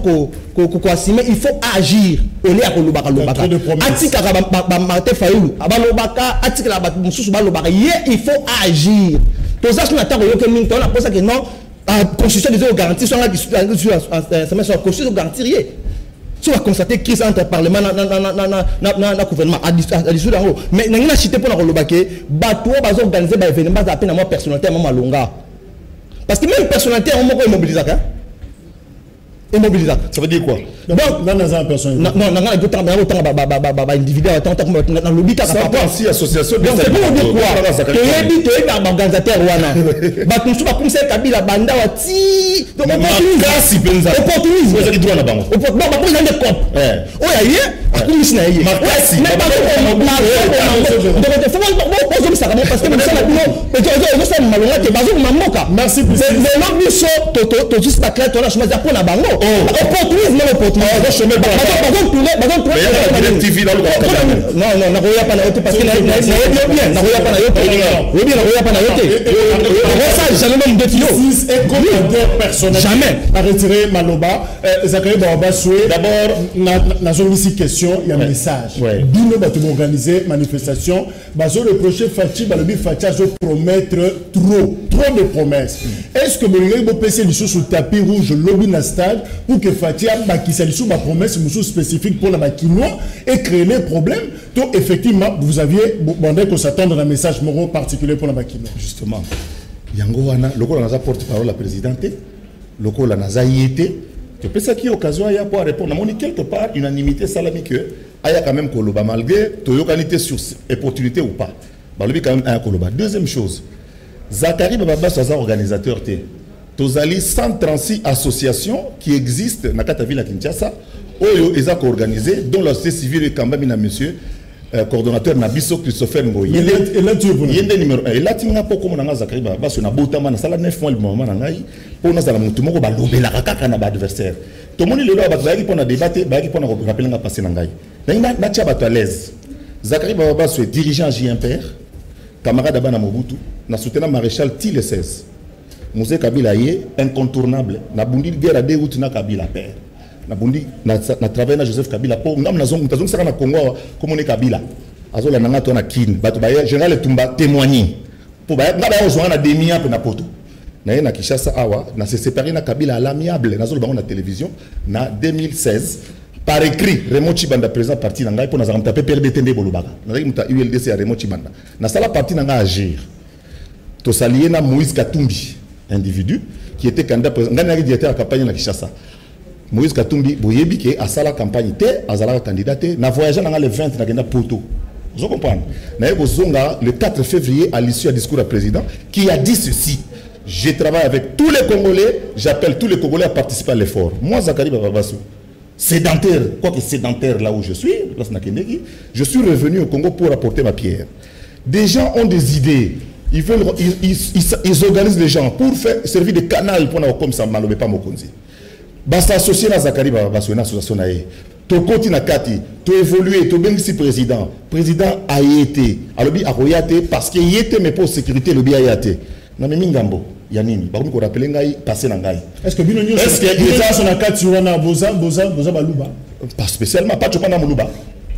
il faut agir. On est à Kolobaka Lobaka. Atika Martin Fayoulou, Abalobaka, Atika Balobaka. Il faut agir. Tout ça, on attend que nous on a posé que non, la constitution des garanties sont là, la constitution de garantie. Si on a constaté crise entre le Parlement et le gouvernement, mais nous avons cité pour la Kolobaka, Batou va organiser des événements à peine à moi personnalité à moi longa. Parce que même personnalité, on est immobilisé. Immobilisé. Ça veut dire quoi? Donc, non, non, non, personne. Non, non, non, non, non, individu, dans le but, ça aussi association. Donc, c'est pour dire quoi? Tu es dit, tu es un organisateur, Wana. Bah, tu vas commencer à Kabila, Banda, Wati. Donc, opportunisme. Opportunisme. Vous avez droit là-bas. Non, bah, pour les gens compte. Oh, il y a, opportunisme, il y a. Mais, pas parce que ça, merci pour ça. Mais non, nous sommes, tu juste la clé, tu as choisi pour la banque. Opportunisme, opportunisme. Non, non, non, pas la parce que bien, jamais jamais à retirer Maloba. Zachary Baba souhait d'abord na zone ici question, il y a un message. Bino va organiser manifestation, bazo le projet Fachi Balobi Fachi zo promettre trop, trop de promesses. Est-ce que Bolingé peut passer les choses sur le tapis rouge lobby na stade pour que Fachi a bâti sa ma promesse spécifique pour la Bakinois et créer des problèmes? Donc effectivement, vous aviez demandé qu'on s'attende à un message moral particulier pour la Bakinois. Justement, Yango wana, le coup la porte-parole la présidente, le coup la nazaïté. Tu peux ça qui occasion à pour répondre. On quelque part unanimité salamique. Il y a quand même Koloba malgré tu sur opportunité ou pas. Il quand même un Koloba. Deuxième chose, Zachary Baba c'est un organisateur. Tu as cent trente-six associations qui existent dans la ville à Kinshasa. Ils ont organisé, dont la société civile est quand même un monsieur. Euh, coordonnateur Nabiso Christopher Ngoyi. Il est là tu es il est numéro un. Et là tu n'as pas comment on a Zachary Baba sur na botama na sala neuf mois le moment na ngai pour na sala mutu moko ba lobela kaka na ba adversaire. To moni le lo ba tsaiki pour na débattre ba ki pour na rappeler nga passer na ngai. Na na tia ba to à l'aise. Zachary Baba c'est dirigeant J M P R, camarade Abana Mobutu, na soutenant maréchal T le seize. Mousse Kabila yé incontournable. Na bundi guerre à deux routes na Kabila père. Na bundi na na travail na Joseph Kabila po ngam na zongu tazongu saka na Congo comme on est Kabila azola nanga to na kin bato ba général Tumba témoigner pour ba ngaba ozwa na demia pe na poto na na Kinshasa awa na se séparer na Kabila à l'amiable na zola ba na télévision na deux mille seize par écrit Raymond Chibanda président parti na ngai pour na zamta P P R D tende bolobaka na muta U L D C à Raymond Chibanda na sala parti na nga agir to salier na Moïse Katumbi individu qui était candidat président ngana directeur à campagne na Kinshasa. Moïse Katumbi boyebi ke asala campagne te azala candidat te na voyage na le vingt na genda Poto. Vous comprenez? Na yebo zonga le quatre février à l'issue du discours du président qui a dit ceci: je travaille avec tous les Congolais, j'appelle tous les Congolais à participer à l'effort. Moi Zachary Bababassou, sédentaire, quoique sédentaire là où je suis, place na Kendeki, je suis revenu au Congo pour apporter ma pierre. Des gens ont des idées. Ils veulent ils, ils, ils, ils organisent les gens pour faire servir de canal pour na comme ça malobe pas mokonzi. Basta associé à Zachary Bababassou une association naé. To continue kati, to évoluer, to bengi si président. Président a été, alobi a royate parce que y était mais pour sécurité le bien yate. Na me mingambo, ya nini? Ba ko rappeler ngai passer na ngai. Est-ce que bino nyo est-ce que déjà son kati wana boza boza boza baluba? Pas spécialement pas chokana muluba.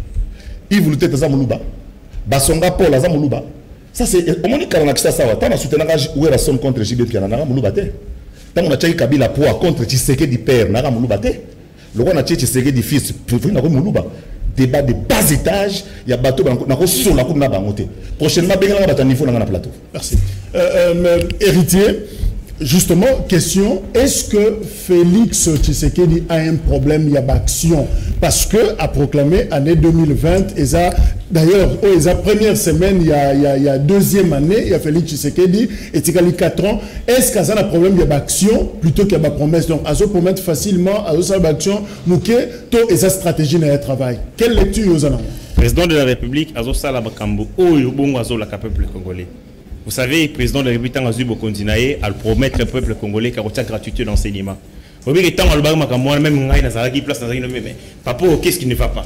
Il voulait être za muluba. Basonga Paul za muluba. Ça c'est au moni karana kisa sawa. Tana soutenanga ou era son contre J B P na muluba te. Tant on a Kabila pour contre Tshisekedi père na muluba te. Le roi n'a pas Tshisekedi fils pour na muluba. Débat de bas étage, il y a bateau na ko sur la coupe na bangote. Prochainement benga na niveau na plateau. Merci. Euh, euh, héritier, justement, question, est-ce que Félix Tshisekedi a un problème d'action? Parce que a proclamé année deux mille vingt, et ça, d'ailleurs, oh, la première semaine, il y, a, il, y a, il y a deuxième année, il y a Félix Tshisekedi, et il y a quatre ans. Est-ce qu'il y a un problème d'action plutôt qu'il y a une promesse? Donc, à ce promettre facilement, à ce action, nous que et sa stratégie dans le travail. Quelle lecture vous en avez? Président de la République, Azo Salabakambo, Oyo Bongo Azo la peuple congolais. Vous savez, le président de la République a continué à promettre au peuple congolais qu'il y a gratuité d'enseignement. Vous savez que tant que même place papa, qu'est-ce qui ne va pas?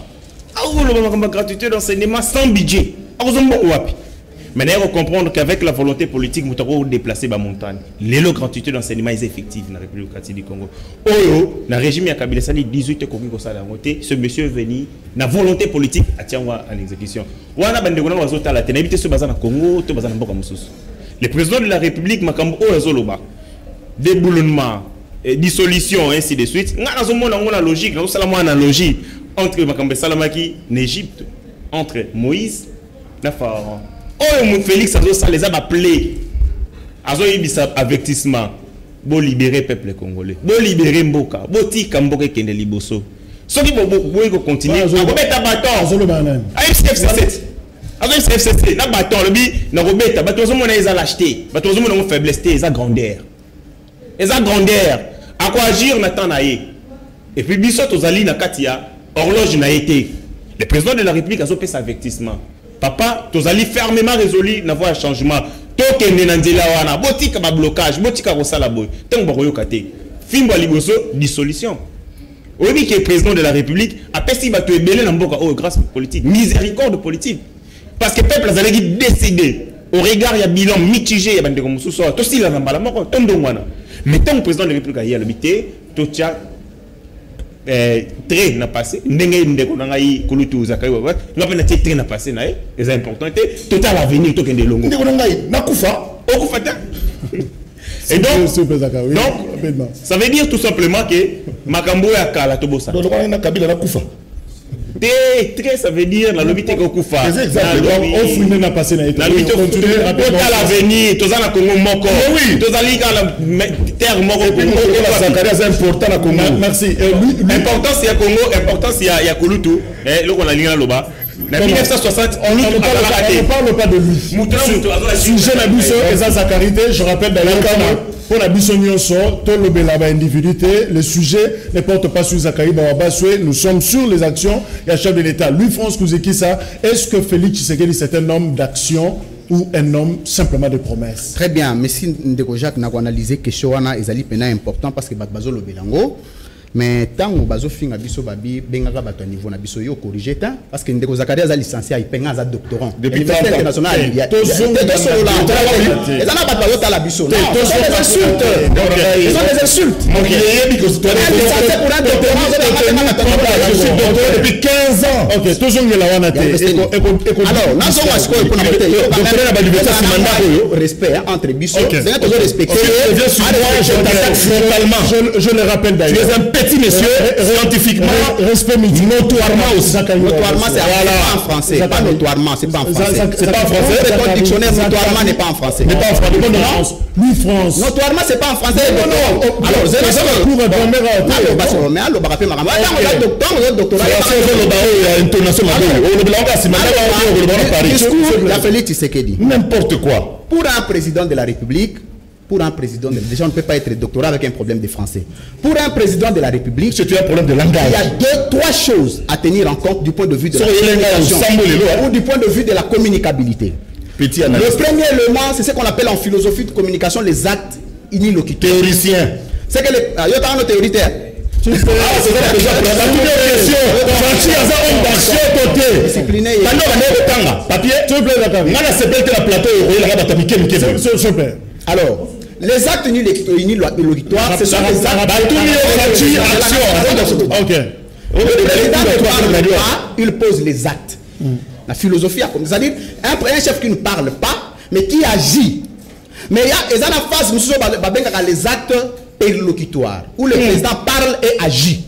La gratuité d'enseignement sans budget. Mais d'ailleurs, comprendre qu'avec la volonté politique, nous avons déplacé la montagne. Les gratuité d'enseignement est effective dans la République du Congo. Oyo, dans le régime de Kabila Sali, dix-huit Congo ce monsieur est venu, la volonté politique à tirer en exécution. Le président de la République, Makambo Oezoloba, déboulonnement, dissolution, ainsi de suite. Nous avons une logique, nous avons une analogie entre Makambo Salamaki en Égypte, entre Moïse et Pharaon. Oh, Félix les a appelés. Azo yibisa avertissement. Bo libérer peuple congolais. Bo libérer Mboka. Bo ti Kamboke kende liboso. Ce qui va continuer, on va mettre un bâton. A M C F C sept. A M C F C sept, un bâton, le bi, on va mettre un bâton. Tout le monde a l'acheté. Tout le monde a une faiblesse, ils ont grandeur. Ils ont grandeur. À quoi agir, on attend naïe. Et puis, Bissot, aux alliés, na Katia, horloge n'a été. Le président de la République a fait sa avertissement. Papa, tous alliés fermement résolus d'avoir un changement. Toke Nenandela wana, botika ba blocage, botika kosala boy. Tant ba koyokate. Fimbo liboso dissolution. Oui, qui est président de la République, après si ba to ebele na mboka oh grâce politique, miséricorde politique. Parce que peuple a décidé au regard il y a bilan mitigé ya bande comme soso, to si la mbala moko tondo wana. Mais tant que président de la République a y a l'habité, to tia Euh, très n'a passé ndenge ndeko na ngai kulutu zakai wa nga pena très n'a passé na et c'est important total avenir to kende longo ndeko na ngai nakufa okufa ta et donc donc ça veut dire tout simplement que makambo ya kala to bossa donc on a kabila nakufa très ça veut dire la lobité ko kufa c'est exactement on fouine n'a passé na la lobité continuer total avenir to za na Congo moko oui to za lika la terre moko la Zakaria c'est important na Congo merci importance il y a Congo importance il y a il y a Kulutu et là on a lié là-bas en mille neuf cent soixante on ne parle pas de lui sujet na biso eza Zakarité je rappelle d'ailleurs pour la biso nyonso to lobela ba individuité le sujet ne porte pas sur Zakari Bawabaswe nous sommes sur les actions et à chef de l'État Louis France Kouzekissa est-ce que Félix Tshisekedi c'est un homme d'action ou un homme simplement de promesses? Très bien, mais si Ndeko Jacques n'a analysé que Showana ezali pena important parce que bazo lobelango mais tant que bazo finga biso babi benga bato niveau na biso yo corriger ta parce que Ndeko Zakaria za licencié il penga za doctorant depuis international il y a tous sont là et ça n'a pas bazo ta la biso non tous sont des insultes ils sont des insultes mon qui est bien que toi c'est pour un doctorant je suis docteur depuis quinze ans ok tous sont là wana té alors na so wasko pour na côté docteur na ba université simanda ko respect entre biso c'est toujours respecter je le rappelle d'ailleurs petit monsieur, scientifiquement, respect notoirement aussi. Notoirement, c'est pas en français. Pas notoirement, c'est pas en français. C'est pas en français. Le dictionnaire notoirement n'est pas en français. N'est pas en français. Lui, France. Notoirement, c'est pas en français. Non, non. Alors, c'est ça que pour grammaire. Alors, bah, mais alors, bah, rappelle ma maman. Attends, on a docteur, on a doctorat. Il a fallu Tshisekedi. N'importe quoi. Pour un président de la République, pour un président, de... déjà on ne peut pas être doctorat avec un problème de français. Pour un président de la République, c'est un problème de langage. Il y a deux, trois choses à tenir en compte du point de vue de la communication ou du point de vue de la communicabilité. Petit le premier élément, c'est ce qu'on appelle en philosophie de communication les actes unilocuteurs. Théoricien. C'est que les... Ah, il y a un théoritaire. Ah, c'est ça déjà pour la question. Franchi à ça on d'action côté. Discipliné. Papier. Tu veux plaît d'accord. Ngana s'appelle la plateau et la bata miké miké. S'il te plaît. Alors, les actes unilocuteurs, ce sont des actes de ok. Le président ne parle pas, il pose les actes. La philosophie, c'est-à-dire un chef qui ne parle pas, mais qui agit. Mais il y a une phase, les actes perlocutoires, où le président parle et agit.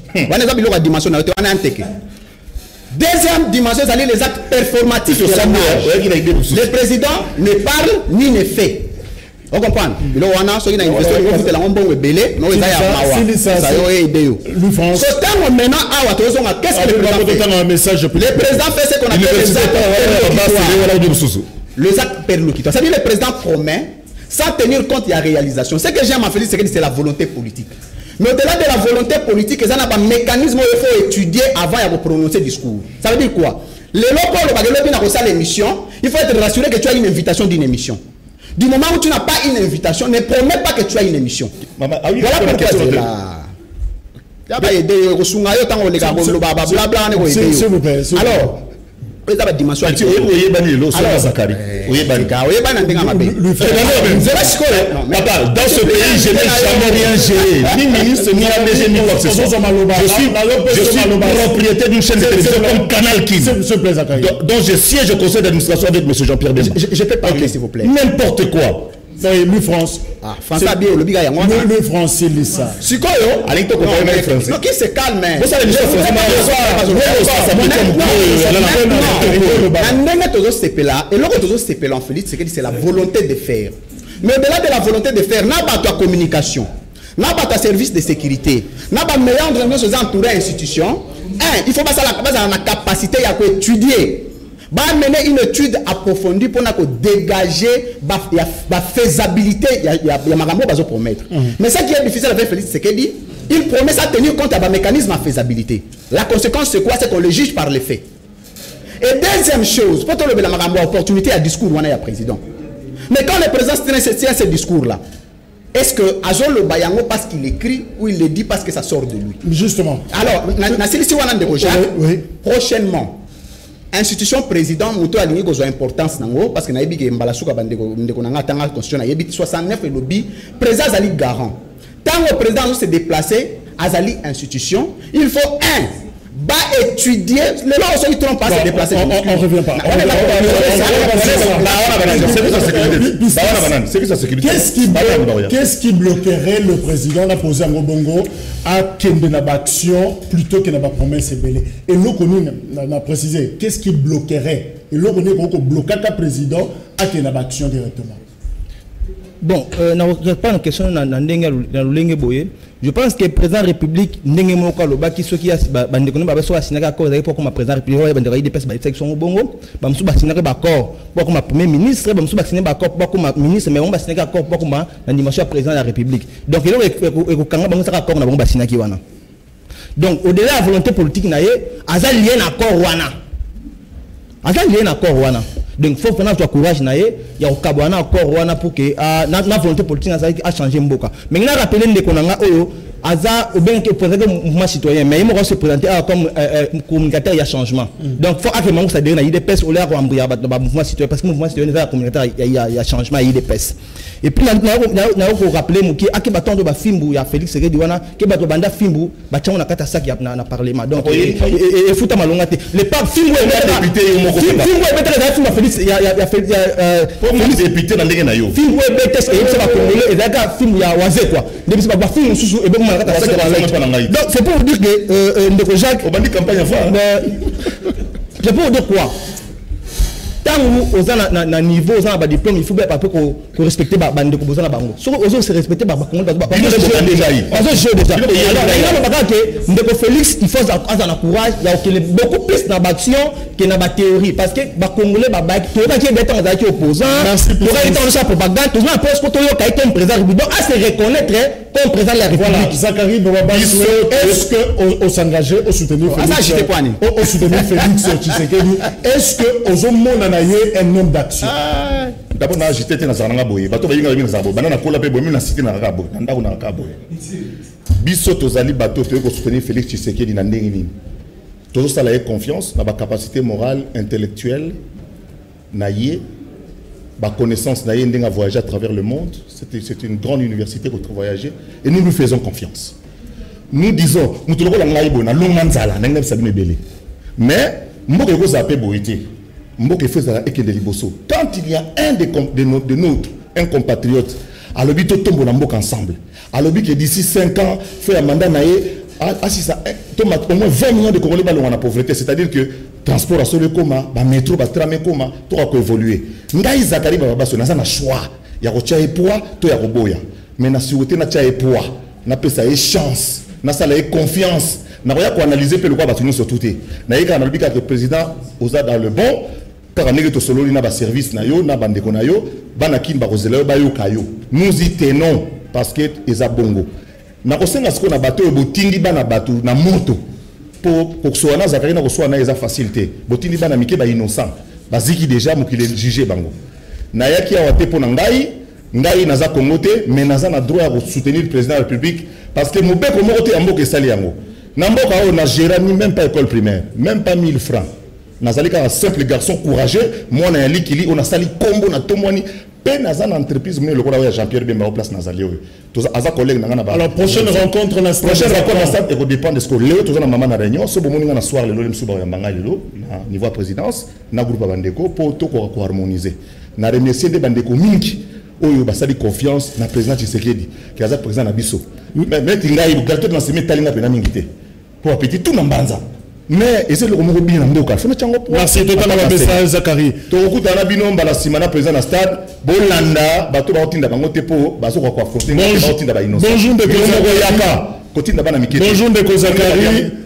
Deuxième dimension, c'est-à-dire les actes performatifs de langage. Le président ne parle ni ne fait. On comprend. Il y a un qui a investi dans la bombe belé, non il y a mawa. Ça y est idée. Nous France. Ce temps maintenant ah wa tozo nga qu'est-ce que le président fait? Un message. Le président fait ce qu'on appelle les actes. Les actes perlocuteurs. C'est-à-dire le président promet sans tenir compte de la réalisation. Ce que j'aime à Félix, c'est la volonté politique. Mais au-delà de la volonté politique, il y a un mécanisme qu'il faut étudier avant de prononcer le discours. Ça veut dire quoi? Les locaux, le l'émission, il faut être rassuré que tu as une invitation d'une émission. Du moment où tu n'as pas une invitation, ne promets pas que tu as une émission. Maman, ah oui, voilà pourquoi c'est là. S'il vous plaît. Alors, la dimension. Alors, dans ce pays, je n'ai jamais rien géré. Ni ministre, ni A D G, ni quoi que ce soit. Je suis propriétaire d'une chaîne de télévision comme Canal King. Donc je siège au conseil d'administration avec M. Jean-Pierre Bemba. Je peux parler, s'il vous plaît. N'importe quoi. Oui, Louis France. Ah, France a bien le biga yango. Louis France, c'est Lisa. Si quoi yo? Allez, toi, comprends même français. Non, qui se calme. Vous savez, les choses français. La tozo sepela et l'autre tozo sepela en Félix, c'est que c'est la volonté de faire. Mais au-delà de la volonté de faire, n'a pas ta communication, n'a pas ta service de sécurité, n'a pas meilleur de nous entouré institution. un, il faut pas la capacité à étudier. Bah mener une étude approfondie pour dégager la faisabilité, il y a il y a marambo bazo promettre. Mais ça qui est difficile avec Félix Tshisekedi, il promet ça tenir compte d'un mécanisme à faisabilité. La conséquence c'est quoi? C'est qu'on le juge par les faits. Et deuxième chose, pour le la marambo opportunité à discours on a président. Mais quand le président tient ce discours là, est-ce que Azol le Bayango parce qu'il écrit ou il le dit parce que ça sort de lui? Justement. Alors, na celui-ci on a de oui. Prochainement. Institution président moto aligné ko zo importance nango parce que na yebi ke mbala suka bandeko ndeko nanga tanga constitution na yebi soixante-neuf et lobby président azali garant. Tant le président se déplacer azali institution, il faut un va étudier les gens aussi trompe pas se déplacer. On revient pas. Qu'est-ce qui bloquerait le président à poser un bongo à Kende action plutôt que na promesse belé? Et nous connaissons, on a précisé, qu'est-ce qui bloquerait? Et nous connaissons qu'on bloquer le président à Kende action directement. Bon, euh, je pas une question dans le boye. Je pense que le président de la République n'est pas le qui soit qui a bandé qu'on va soit signé d'accord pour comme président de la République bandé des personnes section au Bongo, ba msu ba signé d'accord pour comme premier ministre, ba msu ba signé d'accord pour comme ministre mais on va signer d'accord pour comme la dimension président de la République. Donc il est au kanga ba msu accord na ba signé ki wana. Donc au-delà de la volonté politique na ye, azal lien accord wana. Azal lien accord wana. Donc il faut vraiment avoir courage na ye, il y a au kabwana accord wana pour que na na volonté politique a changé mboka. Mais on a rappelé ndeko nanga oyo aza ou bien que présenter mouvement citoyen mais il va se présenter comme communicateur il y a changement. Donc il faut que mango ça donne il dépêche au l'air ou embrouiller ba mouvement citoyen parce que mouvement citoyen c'est communicateur il y a il y a changement il dépêche. Et puis na na ko rappeler muki akiba tondo ba fimbu ya Félix Tshisekedi wana ke bato banda fimbu ba tchanga na kata saki na na parlement. Donc et futa malonga te le pas fimbu député fimbu est peut-être la Félix il y a il y a Félix Félix député na ndenge na yo. Fimbu est peut-être et c'est pas congolais et d'accord fimbu ya waze quoi. Depuis c'est pas fimbu susu et bon donc c'est pour vous dire que euh, Ndeko Jacques, on dit campagne à faire. C'est pour vous dire quoi? Tant que vous avez un niveau, vous avez un diplôme, il faut bien respecter les Ndeko Bozana Bango. Si vous se respectez les Congolais, vous avez déjà. Alors, il y a Ndeko Félix, il faut avoir un courage, il y a beaucoup plus d'action que dans la théorie. Parce que les Congolais, tout le monde qui est des opposants, tout le monde qui est dans la propagande, tout le monde qui est un président de la République, à se reconnaître comme président de la République. Zachary Bobaba, est-ce qu'on s'engager au soutenir Félix au soutenir Félix Tshisekedi? Est-ce que aux hommes un nombre d'actions? D'abord, on a agité dans Zaranga Boye. Bato ba yinga na Boye. Banana kola pe boye na cité na Rabo. Nda na Rabo. Biso tozali bato te ko soutenir Félix Tshisekedi na ndenge nini. Tozo sala confiance na ba capacité morale, intellectuelle na yé, ba connaissance na yé ndenga voyager à travers le monde. C'était c'est une grande université pour voyager et nous lui faisons confiance. Nous disons, nous toloko la ngai bona longa nzala na ngai sabine belé. Mais mboke ko zape boité. Mboke faisait et que de liboso. Quand il y a un de, de, nos, de notre, un compatriote, à l'objet de tomber en mboke ensemble, à l'objet que d'ici cinq ans, fait un mandat naïe, au moins vingt millions de Congolais dans la pauvreté, c'est-à-dire que transport à le coma, métro, tram coma, tout a évolué. Ngai Zakari Babasso, n'a pas choix. Il y a rocha et poids, tout y a roboya. Mais na sûreté na cha et poids, na pesa et chance, na sala et confiance. Na rien qu'on analyser le quoi battu sur tout est. Na yeka na le président osa dans le bon. Car on est tout solo na ba service na yo na bande ko na yo bana kin ba kozela ba yo kayo nous y tenons parce que eza bongo na kosenga siko na bato botindi bana bato na moto pour pour so na Zakari na ko so na eza facilité botindi bana mike ba innocent baziki déjà mo kile juger bango na yaki awa te pona ngai ngai naza Congo te mais naza na droit à soutenir le président de la République parce que mo beko mo te amboka sali yango na mboka o na gérant ni même pas école primaire même pas mille francs. Nazali un simple garçon courageux, moi on a un likili, on a sali combo na tomwani, pe nazan entreprise mais le quoi Jean-Pierre Bemba au place nazali. Tous aza collègue nangana ba. Alors prochaine rencontre na prochaine rencontre na stade et dépend de ce que Léo tous na maman na réunion, ce bon na soir le lolem suba ya mbanga lelo na niveau présidence na groupe bandeko pour tout ko harmoniser. Na remercier des bandeko mingi oyo basali confiance na président Tshisekedi qui aza président na biso. Mais mais tingai bu galto na semi talinga pe na mingité. Pour petit tout na mbanza. Mais et c'est le moment bien ndo ka fona chango merci totalement la message Zakari to okuta na bino mbala simana président na stade bolanda bato ba otinda bango te po bazo kwa affronter ba otinda ba innocent bonjour de Kozaka kotinda bana mikete bonjour de Zakari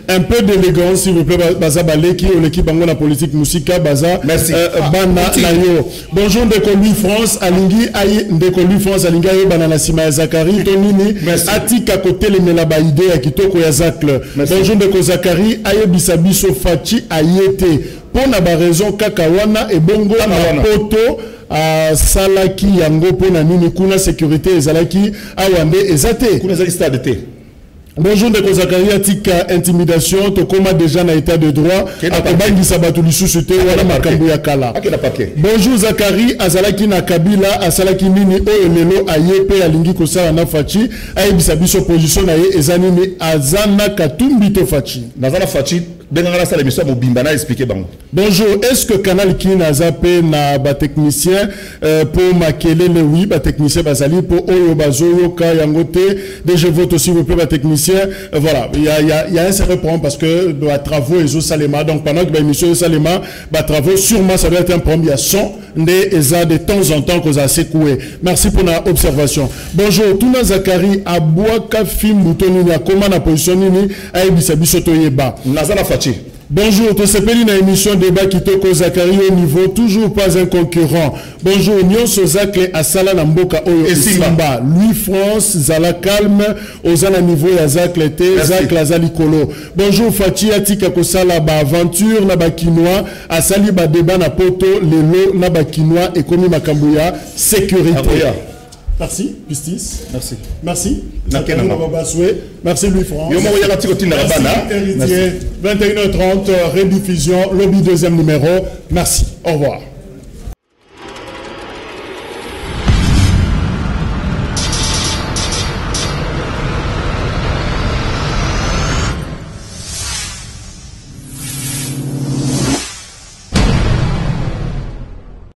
un peu d'élégance s'il vous plaît baza baleki ou l'équipe bango na politique musika baza merci euh, ah, bana na yo bonjour ndeko Louis France alingi ayi ndeko Louis France alingi ayo bana na sima ya Zakari tonini atika côté les melaba idée ya kitoko ya Zacle bonjour ndeko Zakari ayo bisabiso fachi ayete pona ba raison kaka wana e bongo na poto a salaki yango pona nini kuna sécurité ezalaki awande ezate kuna ezali stade te. Bonjour de Zakaria tika intimidation tokoma déjà na état de droit akobangi sabatu lisusu te wala makambo ya kala. Bonjour Zakari azalaki na Kabila asalaki nini oyo lelo ayepe alingi kosala na fachi ayebisa biso position na ye ezani ni azana katumbi to fachi nazana fachi benga sala émission mobimba na expliquer bango. Bonjour, est-ce que Canal Kin a zappé na ba technicien euh, pour makele le oui ba technicien bazali pour oyo bazoyo ka yangote de je vote aussi vous plaît ba technicien euh, voilà il y a il y a il y a un certain problème parce que ba travaux et salema donc pendant que ba émission salema ba travaux sûrement ça doit être un problème il y a son ndé eza de temps en temps que ça secoué. Merci pour la observation. Bonjour, Tuna Zakari abwaka film butoni na comment na position nini ayebisa biso toyeba. Nazana Fachi. Bonjour, to sepeli na émission débat Kitoko Zakari au niveau toujours pas un concurrent. Bonjour, Nyonso Zakle Asala na mboka oyo Simba. Louis France Zala calme ozana niveau ya Zakle te Zakle Azali Kolo. Bonjour Fachi atika kosala ba aventure na ba Kinois asali ba débat na poto lelo na ba Kinois et komi makambo ya sécurité. Merci, justice. Merci. Merci. Merci Louis France. Merci, héritier. vingt et une heures trente, rediffusion, lobby deuxième numéro. Merci. Au revoir.